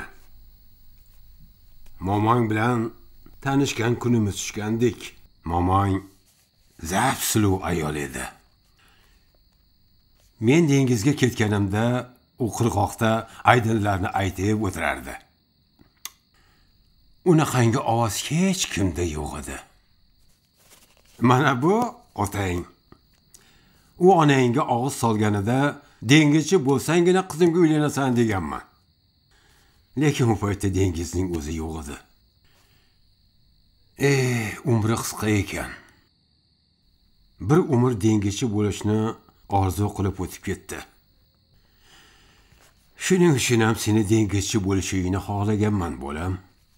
momong bilan tanishgan kunimiz tushgandik. Momong zaf suluv ayol edi. Men dengizga ketganimda u qirg'oqda aydinlarni aytib o'tirardi. Unaqangi ovoz hech kimda yo'q edi. Mana bu otang. U onangga og'iz solganida dengizchi bo'lsangina qizimga uylanasan deganman. Lekin u paytda dengizning o'zi yo'q edi. Umri qisqa ekan. Bir umr dengizchi bo'lishni orzu qilib o'tib ketdi. Shuning uchun ham seni dengizchi bo'lishingni xohlaganman, bolam.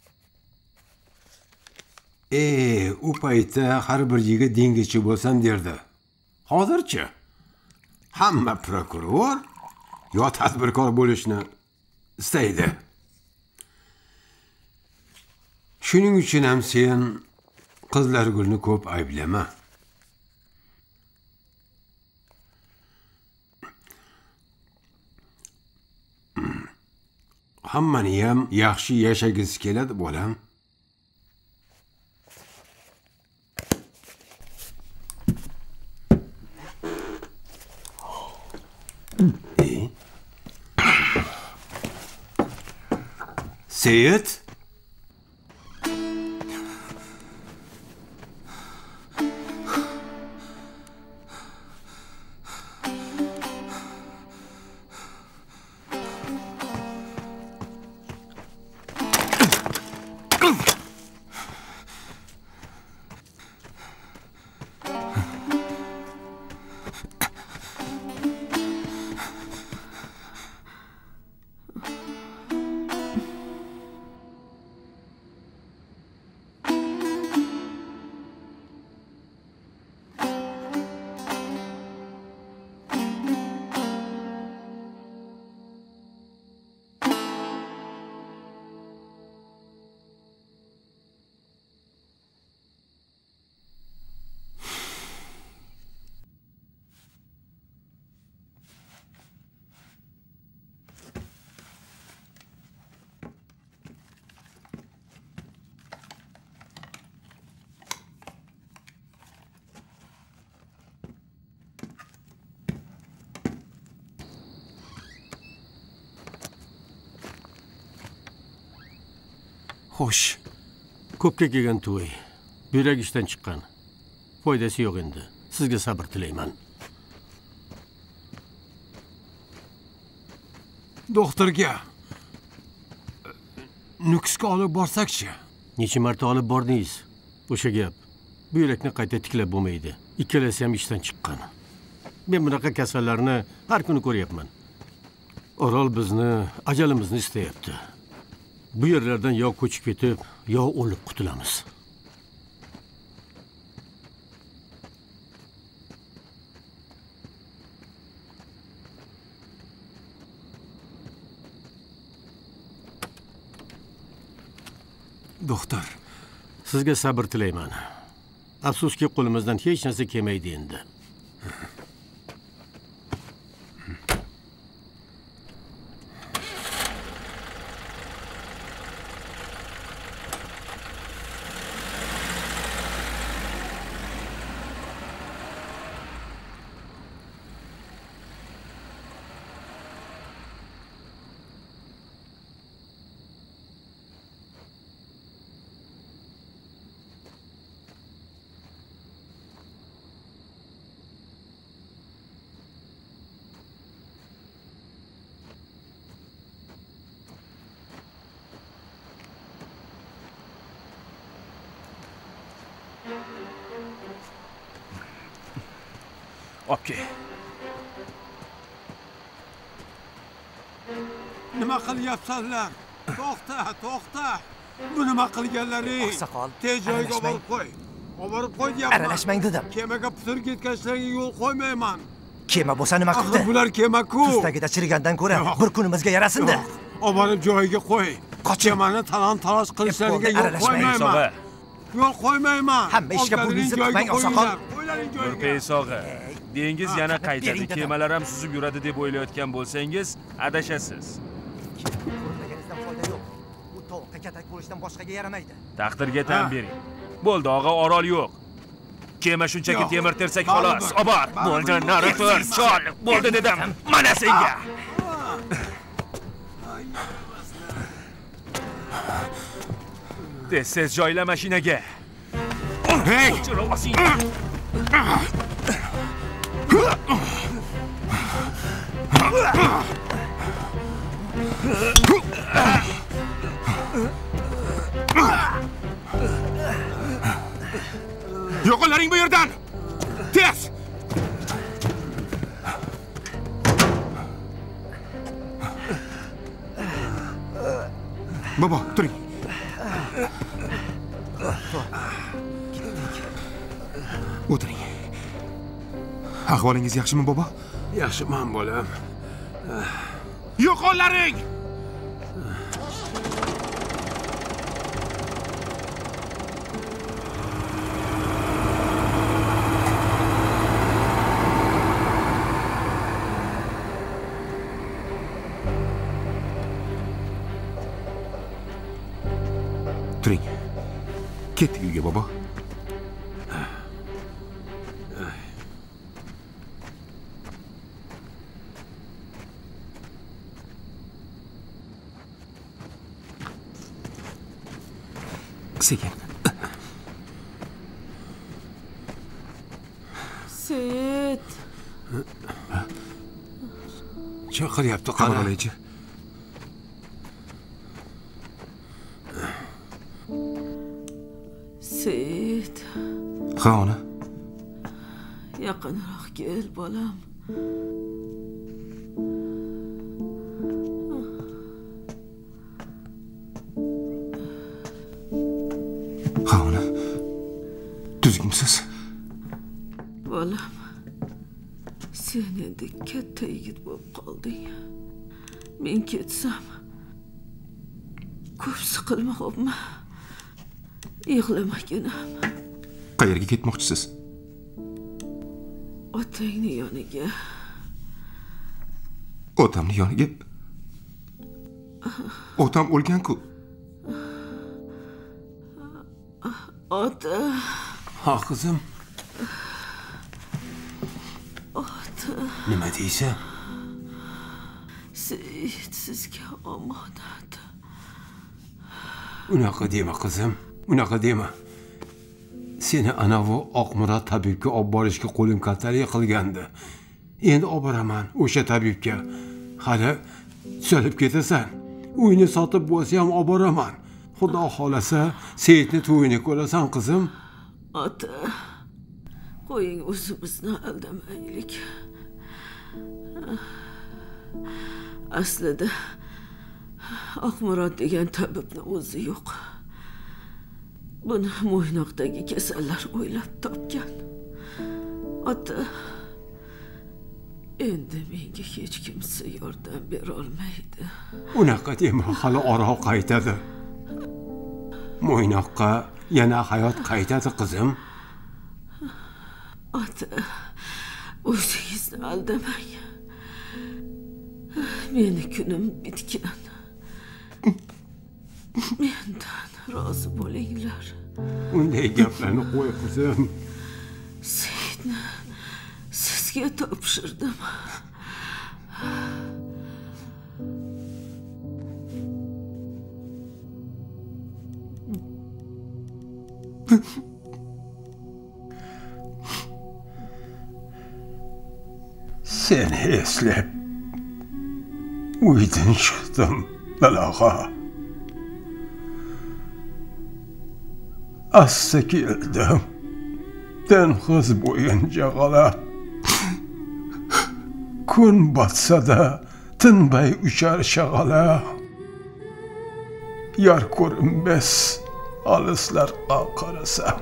U paytda har bir yigit dengizchi bo'lsam derdi. Hozirchi hamma prokuror yo tadbirkor bo'lishni istaydi. Shuning uchun ham sen qizlar gulni ko'p ayblama. Hammani ham yaxshi yashagisi keladi, bolam. Seyit? Xo'sh, ko'pga kelgan to'y, buyrak ishdan chiqqan. Foydasi yo'q endi. Sizga sabr tilayman. Doktorga Nukusga olib borsakchi? Necha marta olib bordingiz? O'sha gap. Buyrakni qayta tiklab bo'lmaydi. Ikkalasi ham ishdan chiqqan. Men bunaqa kasallarni har kuni ko'ryapman. Orol bizni ajalimizni istayapti. Bu yerlardan yo ko'chib ketib, yo o'lib qutulamiz. Doktor, sizga sabr tilayman. Afsuski qo'limizdan hech narsa kelmaydi endi. Obke. Nima qilyapsanlar? To'xta. Bu nima qilganlaring? Oqsoqol. Tez joyga olib qo'y. Olib qo'y deyapman. Aralashmang dedim. Kemaga putur ketkazishlarga yo'l qo'ymayman. Kema bo'lsa nima qildi? Bular kema-ku. Tustagida chirigandan ko'ra bir kunimizga yarasin-da. Olib joyiga qo'y. Kemani talon-taroj qilishlariga yo'l qo'ymayman. Yo'l qo'ymayman. Hamma ishga burningizni tutmang, Oqsoqol. Nurpay sog'a, dengiz yana qaytadi, kemalar ham suzib yuradi deb o'ylayotgan bo'lsangiz, adashasiz. Ko'rmaganingizdan foyda yo'q. Bu tovuqqa katak bo'lishdan boshqaga yaramaydi. Taqdirga tan bering. Bo'ldi, og'a, Orol yo'q. Kema shunchaki temir tersak xolos. Obor. Bo'ldi, nari tur, chol. Bo'ldi dedim. Mana senga. Tez joyla mashinaga. Hey! Yo'qollaring bu yerdan! Tez! Bobo, turing. O'tiring. Ahvolingiz yaxshimi, bobo? Yaxshiman, bolam. Yo'qollaring! Turing. Ketdik uyga, bobo. Sekin. Seyit. Chaqiryapti, qara. Qamalachi. Seyit. Ha, ona. Yaqinroq kel, bolam. Ha, ona. Tuzgimsiz. Bolam. Sen endi katta yigit bo'lib qolding. Men ketsam, ko'p siqilma, xo'pmi? Yig'lamaginam. Qayerga ketmoqchisiz? Otangni yoniga. Otamni yoniga? Otam o'lgan-ku. Ota. Ha, qizim. Ota. Nima deysan? Seyit sizga omonat. Unaqa dema, qizim. Unaqa dema. Seni anavi Oqmurat tabibga olib borishga qo'lim kaltalik qilgandi. Endi olib boraman o'sha tabibga. Hali tuzalib ketasan. Uyni sotib bo'lsa ham olib boraman. Xudo xolasa, Seyitni to'yini ko'rasan, qizim. Ota, qo'ying o'zimizni aldamaylik. Aslida Oqmurat degan tabibni o'zi yo'q. Buni Mo'ynoqdagi kasallar o'ylab topgan. Ota, endi menga hech kimsa yordam bera olmaydi. Unaqa dema, hali Orol qaytadi. Mo'ynoqqa yana hayot qaytadi, qizim. Ota, o'zingizni aldamang. Meni kunim bitgan. Mendan rozi bo'linglar. Unday gaplarni qo'y, qizim. Seyitni sizga topshirdim. Seni eslab uydan chiqdim, dalag'a. Asta keldim. Dengiz bo'yincha g'ala. Kun botsa-da tinmay uchar shag'ala. Yar ko'rinmas alislarga qarasam.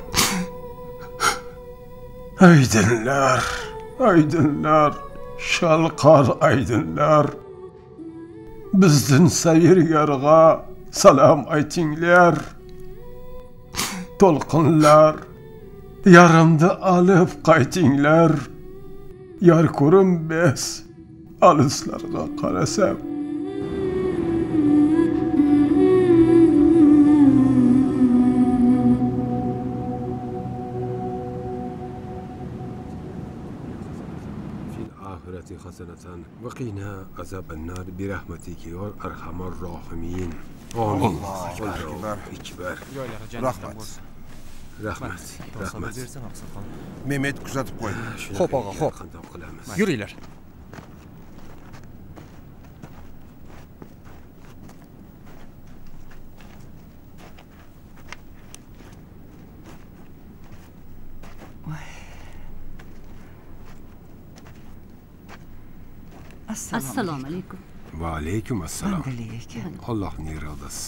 Aydinlar, aydinlar, shalqar aydinlar. Bizdan Savirgarga salom aytinglar. To'lqinlar, yarimni olib qaytinglar. Yar ko'rinmas alislarga qarasam. حسنة وقنا عذاب النار برحمتك يا أرحم الراحمين. آمين. الله أكبر. أكبر. Rahmat. Rahmat. Rahmat. Mehmet kuzatib qo'y. Xo'p, og'a, xo'p. Yuringlar. Assalomu alaykum. Va alaykum assalom. Allohning irodasi.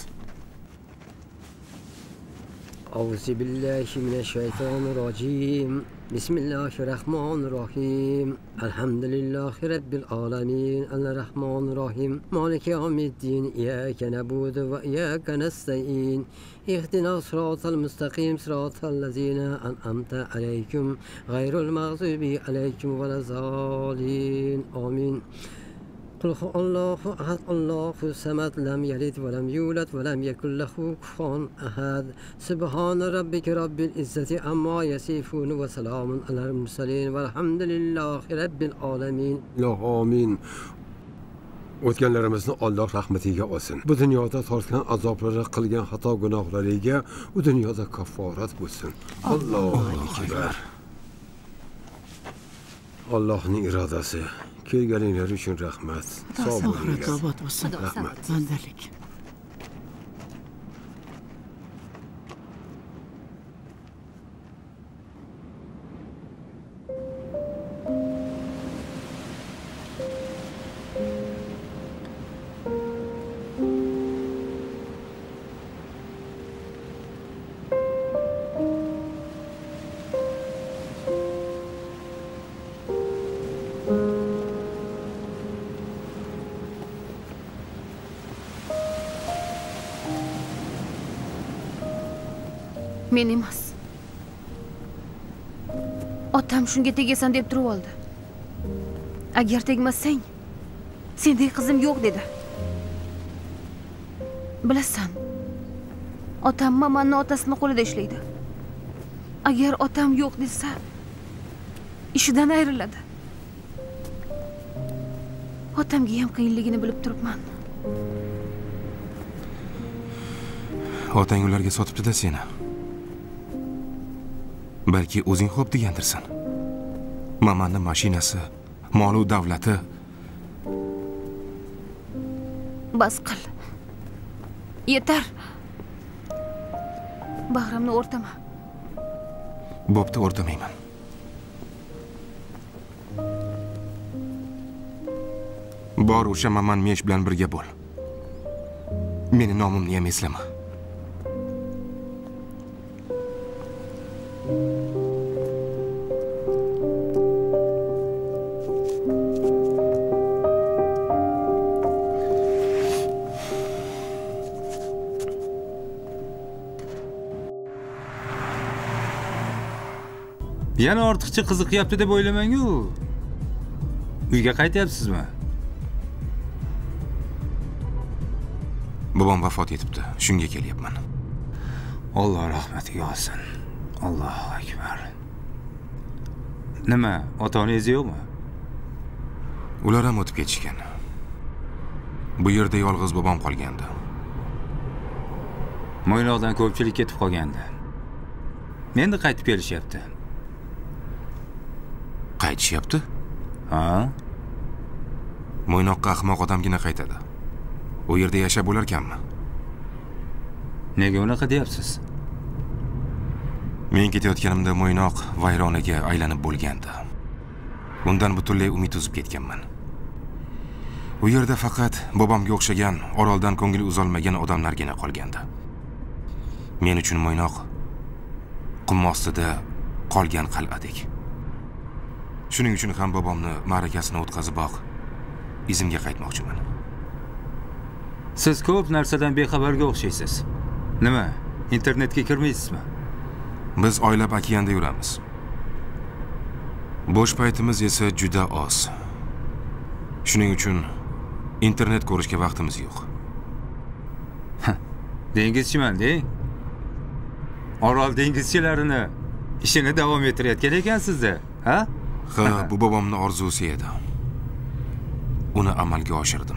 أعوذ بالله من الشيطان الرجيم بسم الله الرحمن الرحيم الحمد لله رب العالمين الرحمن الرحيم مالك يوم الدين إياك نعبد وإياك نستعين اهدنا الصراط المستقيم صراط الذين أنعمت عليهم غير المغضوب عليهم ولا الضالين آمين قل هو الله أحد الله الصمد لم يلد ولم يولد ولم يكن له كفوا أحد سبحان ربك رب العزة عما يصفون وسلام على المرسلين والحمد لله رب العالمين. Amin. O'tganlarimizni Alloh rahmatiga olsin. Bu dunyoda tortgan azoblari, qilgan xato gunohlariga bu dunyoda kafforat bo'lsin. Allohu akbar. Allohning irodasi. Kelganinglar uchun rahmat. Sog' bo'linglar. Rahmat. Bandalik. Men emas. Otam shunga tegasan deb turib oldi. Agar tegmasang, sendek qizim yo'q dedi. Bilasan, otam mamanning otasini qo'lida ishlaydi. Agar otam yo'q desa, ishidan ayriladi. Otamga ham qiyinligini bilib turibman. Otang ularga sotibdi-da seni. Balki o'zing xo'p degandirsan. Mamanning mashinasi, mol-u davlati. Bas qil. Yetar. Bag'rimni o'rtama. Bo'pti, o'rtamayman. Bor o'sha maman mesh bilan birga bo'l. Meni nomimni ham eslama. Yana ortiqcha qiziqyapti deb o'ylamang-ku. Uyga qaytyapsizmi? Bobom vafot etibdi. Shunga kelyapman. Alloh rahmatiga olsin. Allohu akbar. Nima, ota-onangiz yo'qmi? Ular ham o'tib ketishgan. Bu yerda yolg'iz bobom qolgandi. Mo'ynoqdan ko'pchilik ketib qolgandi. Endi qaytib kelishyapti. Qaytishyapti? Ha? Mo'ynoqqa ahmoq odamgina qaytadi. U yerda yashab bo'larkanmi? Nega unaqa deyapsiz? Men ketayotganimda Mo'ynoq vayronaga aylanib bo'lgandi. Bundan butunlay umid uzib ketganman. U yerda faqat bobomga o'xshagan, oroldan ko'ngli uzolmagan odamlargina qolgandi. Men uchun Mo'ynoq qum ostida qolgan qal'adek. Shuning uchun ham bobomni ma'rakasini o'tkaziboq izimga qaytmoqchiman. Siz ko'p narsadan bexabarga o'xshaysiz. Nima? Internetga kirmaysizmi? Biz oylab okeanda yuramiz. Bo'sh paytimiz esa juda oz. Shuning uchun internet ko'rishga vaqtimiz yo'q. Dengizchiman-deng. Orol dengizchilarini ishini davom ettirayotgan ekansiz-da, ha? Ha, bu bobomning orzusi edi. Uni amalga oshirdim.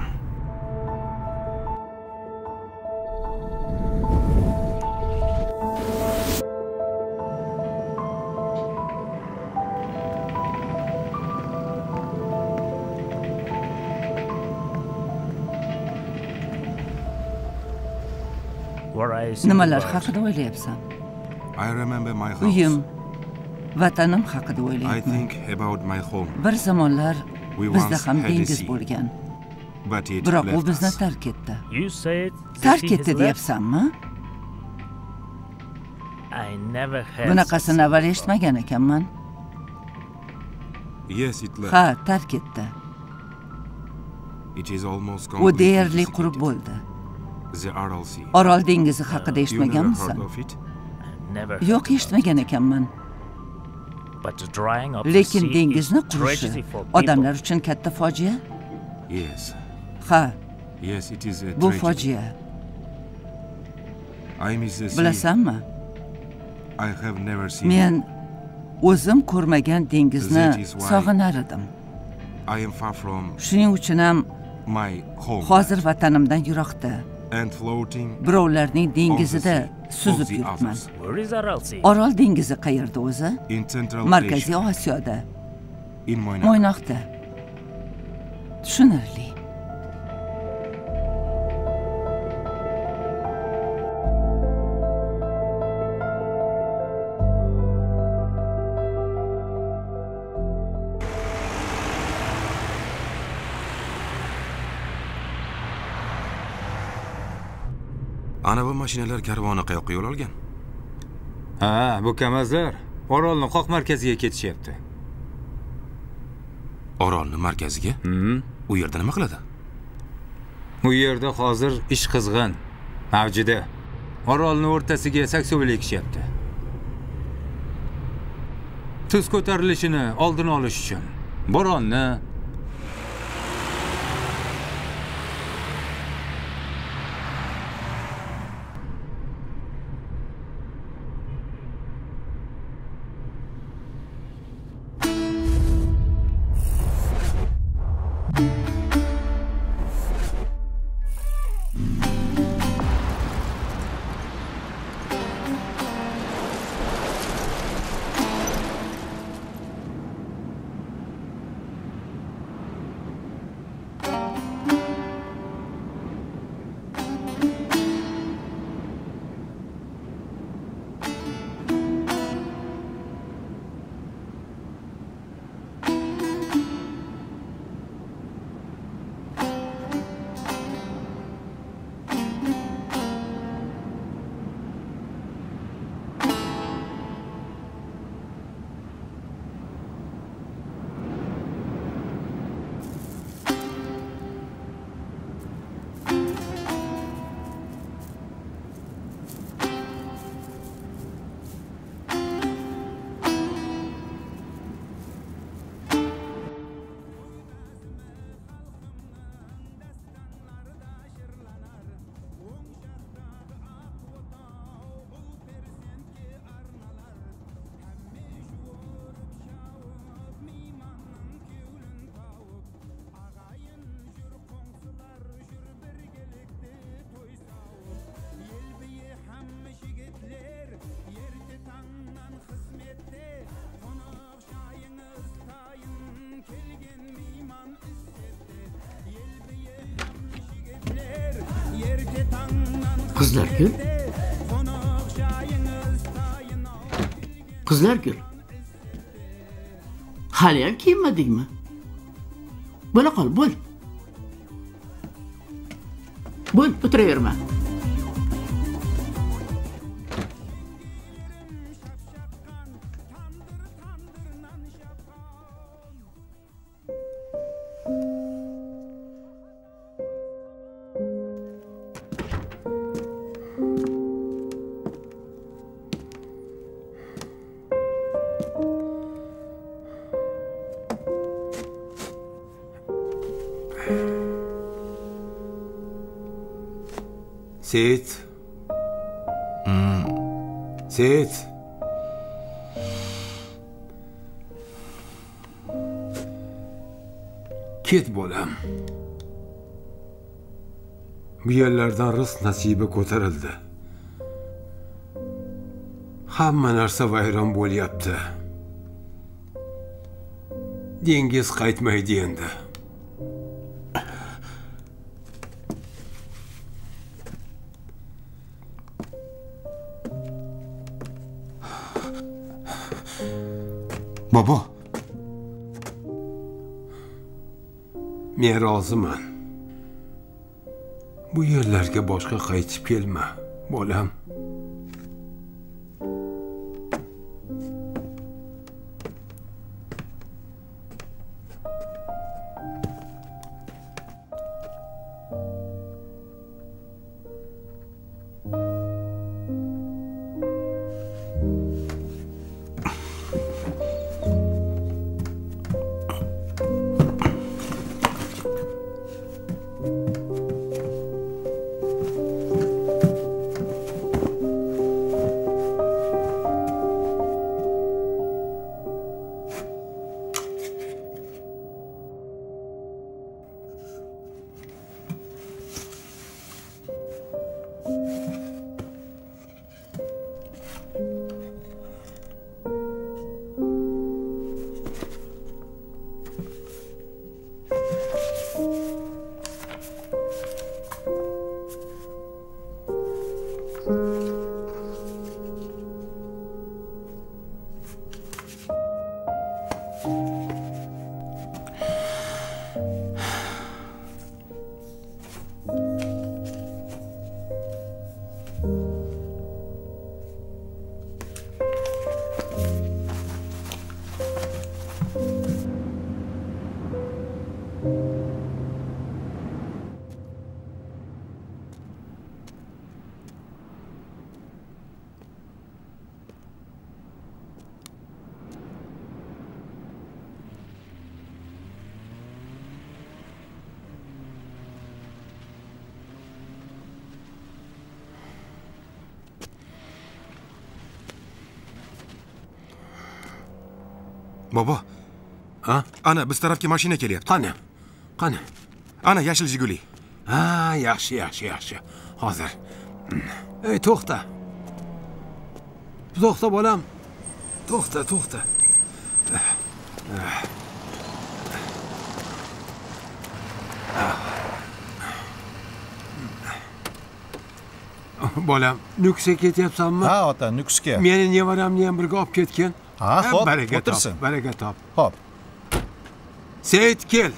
Nimalar haqida o'ylayapsan? I remember my house. Uyim, vatanim haqida I o'ylayapman. think about my home. Bir zamonlar We bizda once ham had a dengiz sea. bo'lgan. But it Biroq u left bizni us. tark etdi. You said Tark etdi deyapsanmi? I never had Bunaqasini avval eshitmagan ekanman. Yes, it left. Ha, tark etdi. It is almost U completely deyarli qurib bo'ldi. The Aral Sea. Orol dengizi haqida You never eshitmaganmisan? heard of it? never. Yo'q, eshitmagan ekanman. But the drying of the Lekin sea dengizni is qurishi tragedy for people. odamlar uchun katta fojia. Yes. Ha, Yes, it is a bu tragedy. fojia. I miss the sea. Bilasanmi? I have never seen Men o'zim ko'rmagan dengizni That is why- sog'inar edim. I am far from Shuning uchun ham my home hozir vatanimdan yiroqda, and floating birovlarning dengizida on the sea suzib of the yuribman. others. Where is Aral Sea? Orol dengizi qayerda o'zi? In Central Markaziy Asia, Osiyoda, in Mo'ynoq. Mo'ynoqda. Tushunarli. Ana bu mashinalar karvoni qayoqqa yo'l olgan? Ha, bu kamazlar Orolning qoq markaziga ketishyapti. Orolning markaziga? U yerda nima qiladi? U yerda hozir ish qizg'in, mavjida. Orolning o'rtasiga saksovul ekishyapti. Tuz ko'tarilishini oldini olish uchun bo'ronni Qizlargul. Qizlargul. Haliyam kiyinmadingmi? Bo'la qol, bo'l. Bo'l, o'tiraverma. Seyit. Seyit. Ket bolam. Bu yerlardan rizq nasibi ko'tarildi. Hamma narsa vayron bo'lyapti. Dengiz qaytmaydi endi. Bobo. Men roziman. Bu yerlarga boshqa qaytib kelma, bolam. Bobo. Ha? Ana biz tarafga mashina kelyapti. Qani? Ana yashil Jiguli. Ha, yaxshi. Hozir. Ey, to'xta. To'xta bolam. To'xta. Bolam, Nukusga ketyapsanmi? Ha, ota, Nukusga. Meni nevaramni ham birga olib ketgin. Ha, xo'p, baraka top. Xo'p. Seyit, kel.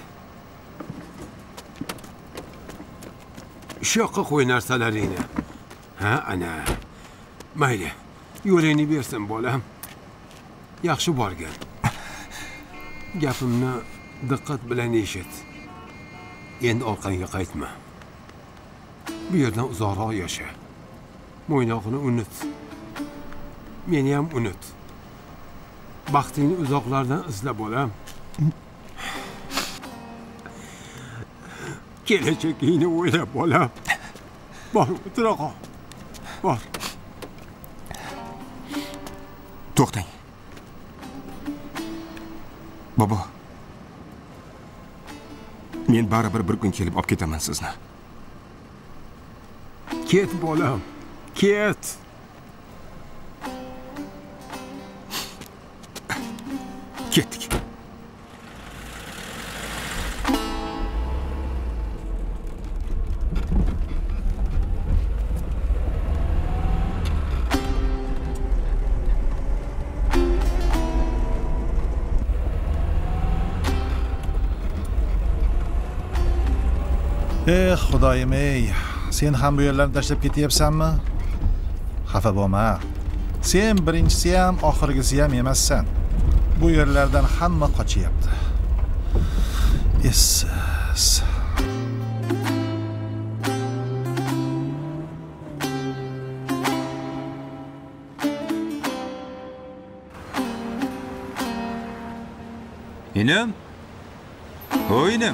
Shu yoqqa qo'y narsalaringni. Ha, ana. Mayli, yo'lingni bersin bolam. Yaxshi borgin. Gapimni diqqat bilan eshit. Endi orqangga qaytma. Bu yerdan uzoqroq yasha. Mo'ynoqni unut. Meni ham unut. Baxtingni uzoqlardan izla bolam. Kelajagingni o'yla bolam. Bor, o'tira qol. Bor. To'xtang. Bobo. Men baribir bir kun kelib olib ketaman sizni. Ket bolam. Ket. Ketdik. Xudoyim ey, sen ham bu yerlarni tashlab ketyapsanmi? Xafa bo'lma. Sen birinchisi ham, oxirgisi ham emassan. Bu yerlardan hamma qochyapti. Essiz. İnim. O'yinim.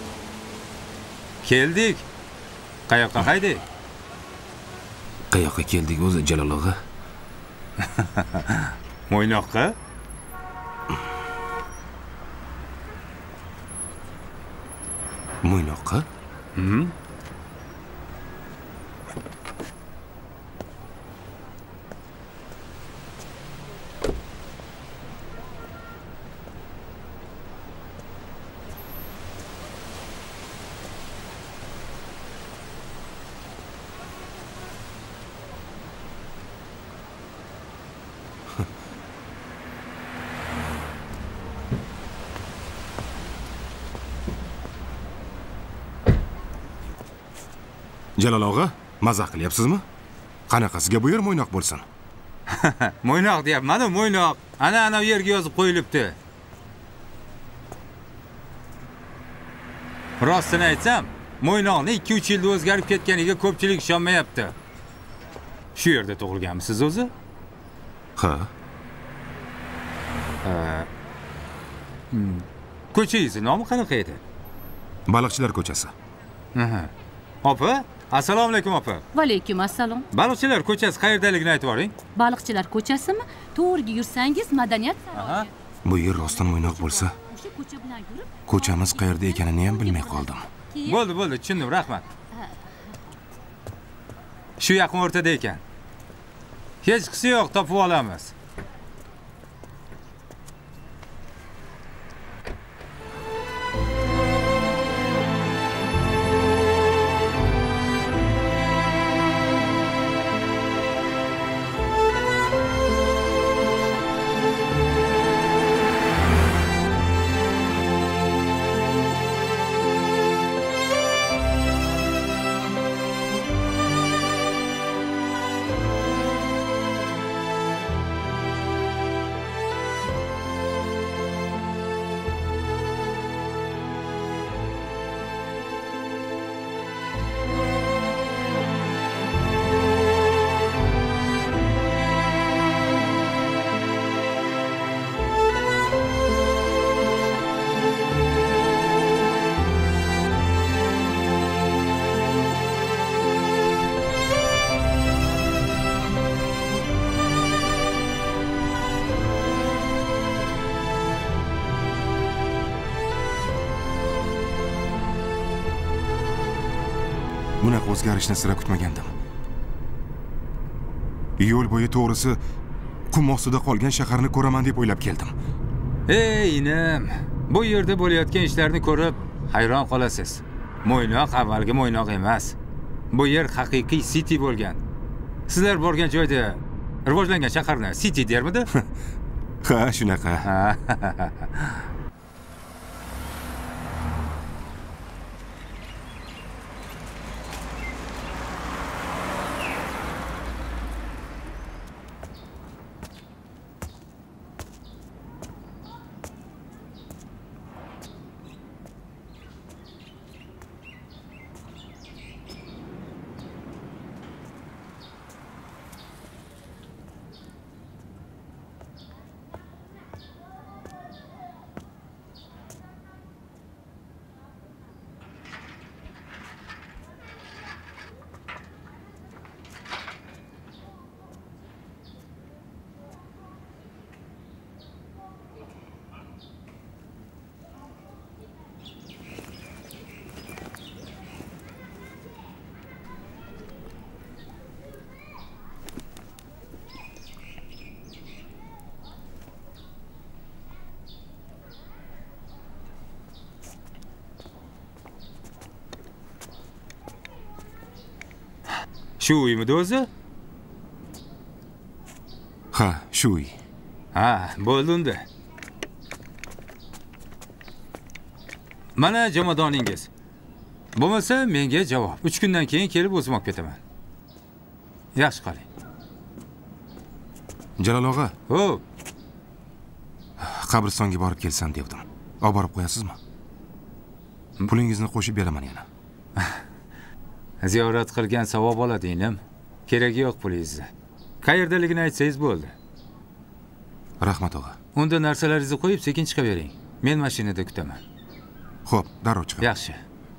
Keldik. Qayoqqa qaydik? Qayoqqa keldik o'zi Jalol og'a? Mo'ynoqqa? Mo'ynoqqa? Jalol og'a, mazax qilyapsizmi? Qanaqasiga bu yer mo'ynoq bo'lsin? Mo'ynoq deyapman-ku, mo'ynoq. Ana yerga yozib qo'yilibdi. Rostini aytsam, Mo'ynoqni 2-3 yilda o'zgarib ketganiga ko'pchilik ishonmayapti. Shu yerda tug'ilganmisiz o'zi? Ha. Ko'changiz nomi qanaqa edi? Baliqchilar ko'chasi. Opa, assalomu alaykum opa. Va alaykum assalom. Baliqchilar ko'chasi qayerdaligini aytib boring. Baliqchilar ko'chasimi? To'g'riga yursangiz madaniyat saroyi. Bu yer rostdan mo'ynoq bo'lsa, ko'chamiz qayerda ekanini ham bilmay qoldim. Bo'ldi, tushundim, rahmat. Shu yaqin o'rtada ekan. Hech qisi yo'q, topib olamiz. Bunaqa o'zgarishni sira kutmagandim. Yo'l bo'yi to'g'risi qum ostida qolgan shaharni ko'raman deb o'ylab keldim. Ey inim, bu yerda bo'layotgan ishlarni ko'rib hayron qolasiz. Mo'ynoq avvalgi Mo'ynoq emas. Bu yer haqiqiy city bo'lgan. Sizlar borgan joyda rivojlangan shaharni city dermidi? Ha, shunaqa. Shu uymidi o'zi? Ha, shu uy. Ha, bo'ldi unda. Mana jomadoningiz. Bo'lmasa menga javob. 3 kundan keyin kelib o'zim olib ketaman. Yaxshi qoling. Jalol og'a. Xo'p. Qabristonga borib kelsam devdim. Olib borib qo'yasizmi? Pulingizni qo'shib beraman yana. Ziyorat qilgan savob oladi inim. Keragi yo'q pulingizni. Qayerdaligini aytsangiz bo'ldi. Rahmat og'a. Unda narsalaringizni qo'yib sekin chiqavering. Men mashinada kutaman. Xo'p, darrov chiqaman. Yaxshi.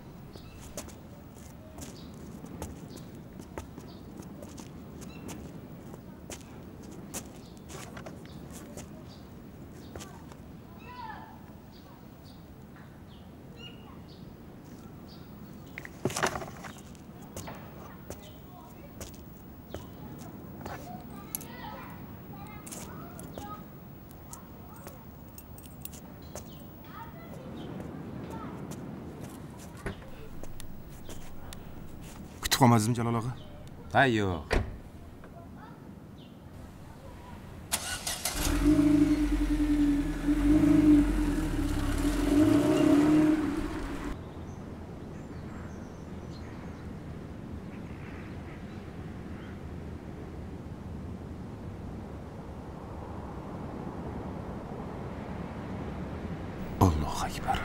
Qolmadingizmi Jalol og'a? Ha, yo'q. Allohu akbar.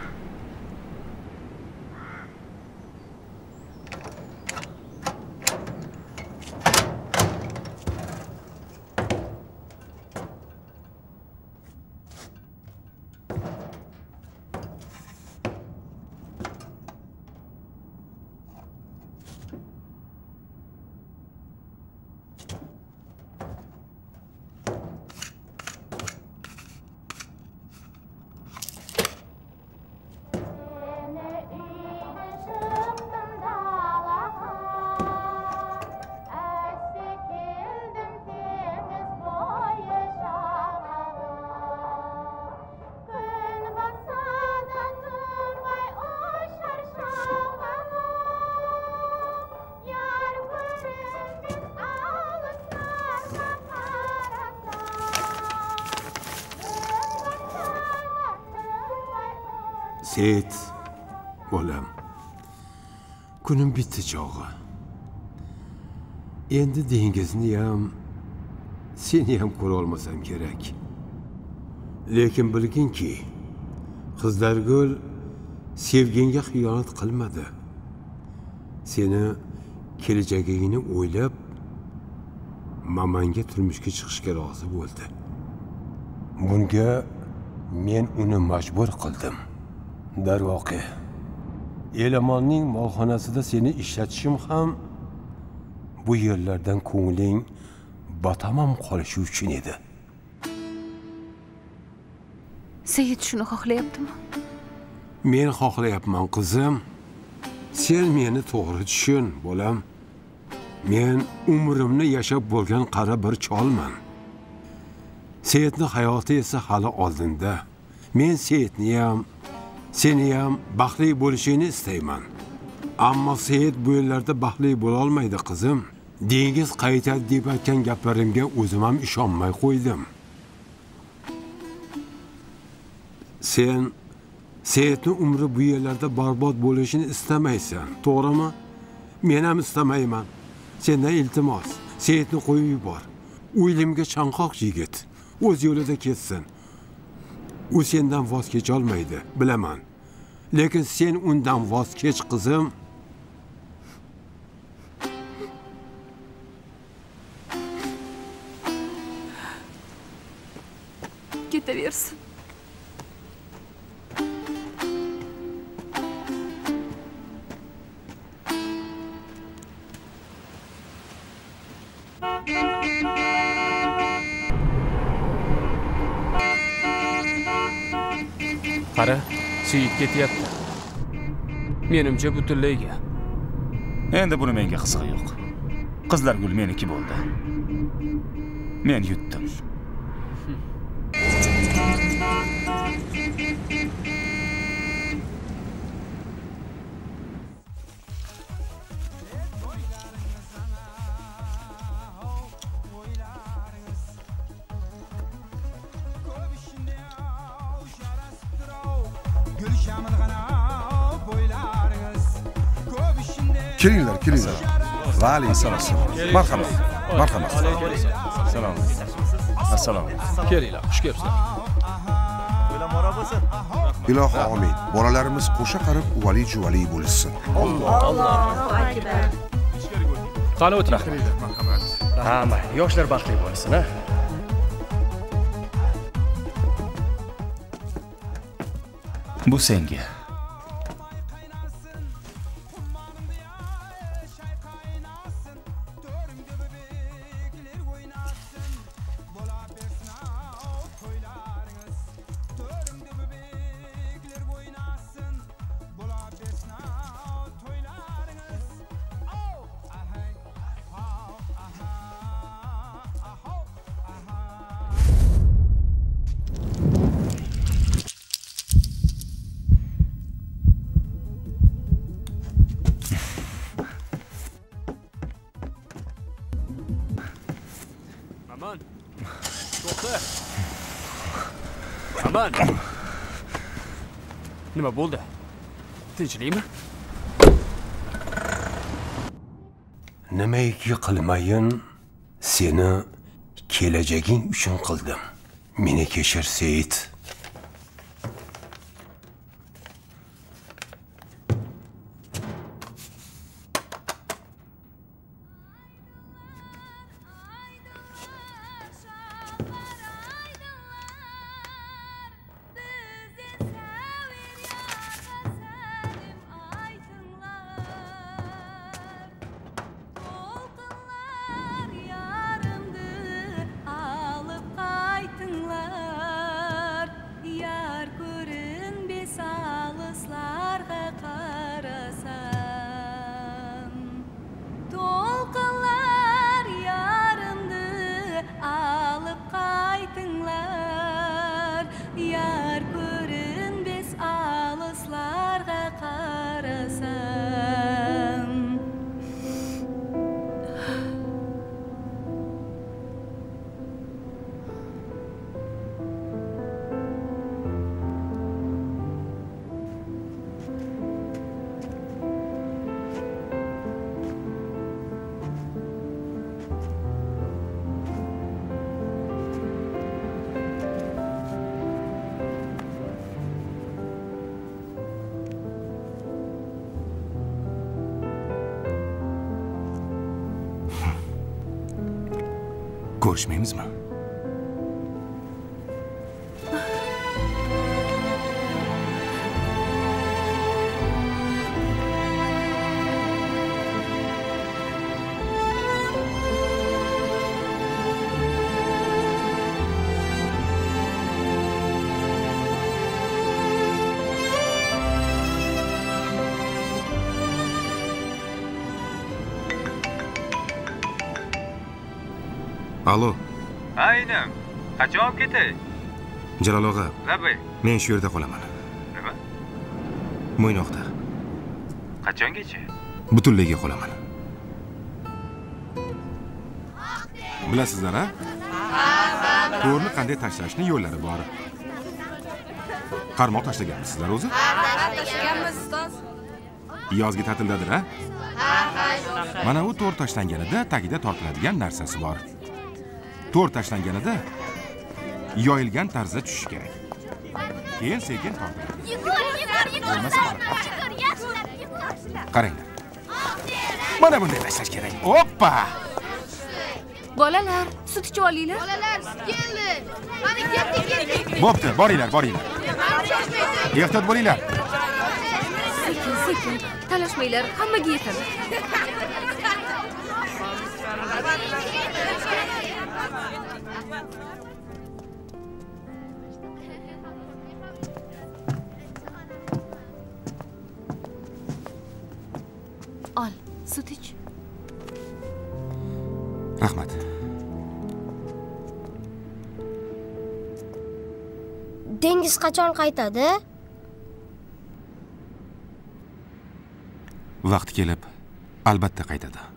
Seyit, bolam. Kunim bitti chog'i. Endi dengizni ham, seni ham ko'ra olmasam kerak. Lekin bilginki, Qizlargul sevgingga xiyonat qilmadi. Seni kelajagingni o'ylab, mamanga turmushga chiqishga rozi bo'ldi. Bunga men uni majbur qildim. Darvoqe, Elamonning molxonasida seni ishlatishim ham bu yerlardan ko'ngling batamam qolishi uchun edi. Seyit shuni xohlayaptimi? Men xohlayapman, qizim. Sen meni to'g'ri tushun, bolam. Men umrimni yashab bo'lgan qari bir cholman. Seyitning hayoti esa hali oldinda. Men Seyitni ham, seni ham baxtli bo'lishingni istayman. Ammo Seyit bu yerlarda baxtli bo'la olmaydi, qizim. Dengiz qaytadi deb aytgan gaplarimga o'zim ham ishonmay qo'ydim. Sen Seyitning umri bu yerlarda barbod bo'lishini istamaysan, to'g'rimi? Men ham istamayman. Sendan iltimos, Seyitni qo'yib yubor. O'ylimga chanqoq yigit o'z yo'lida ketsin. U sendan voz kecha olmaydi, bilaman. Lekin sen undan voz kech, qizim. Ketaversin. Qara, Seyit ketyapti. Menimcha butunlayga. Endi buni menga qizig'i yo'q. Qizlargul meniki bo'ldi. Men yutdim. Kelinglar, kelinglar. Va alaykum assalom. Marhamat. Marhamat. Salom. Assalom. Kelinglar, xush kelibsizlar. O'lamora bo'lsin. Ilohi omin. Bolalarimiz qo'sha qarib uvali juvali bo'lsin. Allohu akbar. Qani o'tiringlar. Marhamat. Hamma yoshlar baxtli bo'lsin, ha? Bu senga. Aman. To'xta. Aman. Nima bo'ldi? Tinchlikmi? Nimaiki qilmayin, seni kelajaging uchun qildim. Meni kechir, Seyit. Ko'rishmaymizmi? Alo. Aynim. Qachon olib ketay? Jalol og'a. Labay. Men shu yerda qolaman. Nima? Mo'ynoqda. Qachongacha? Butunlayga qolaman. Bilasizlar, ha? To'rni qanday tashlashni yo'llari bor. Qarmoq tashlaganmisizlar o'zi? Tashlaganmiz, ustoz. Yozgi ta'tildadir, ha? Mana u to'r tashlanganida tagida tortiladigan narsasi bor. To'r tashlanganida yoyilgan tarzda tushishi kerak. Keyin sekin tortiladi. Qaranglar. Mana bunday tashlash kerak. Hoppa! Bolalar, sut ichib olinglar. Bolalar, keldi. Qani ketdik. Bo'pti, boringlar. Ehtiyot bo'linglar. Sekin, talashmanglar, hammaga yetadi. Ol, sut ich. Rahmat. Dengiz qachon qaytadi? Vaqti kelib, albatta qaytadi.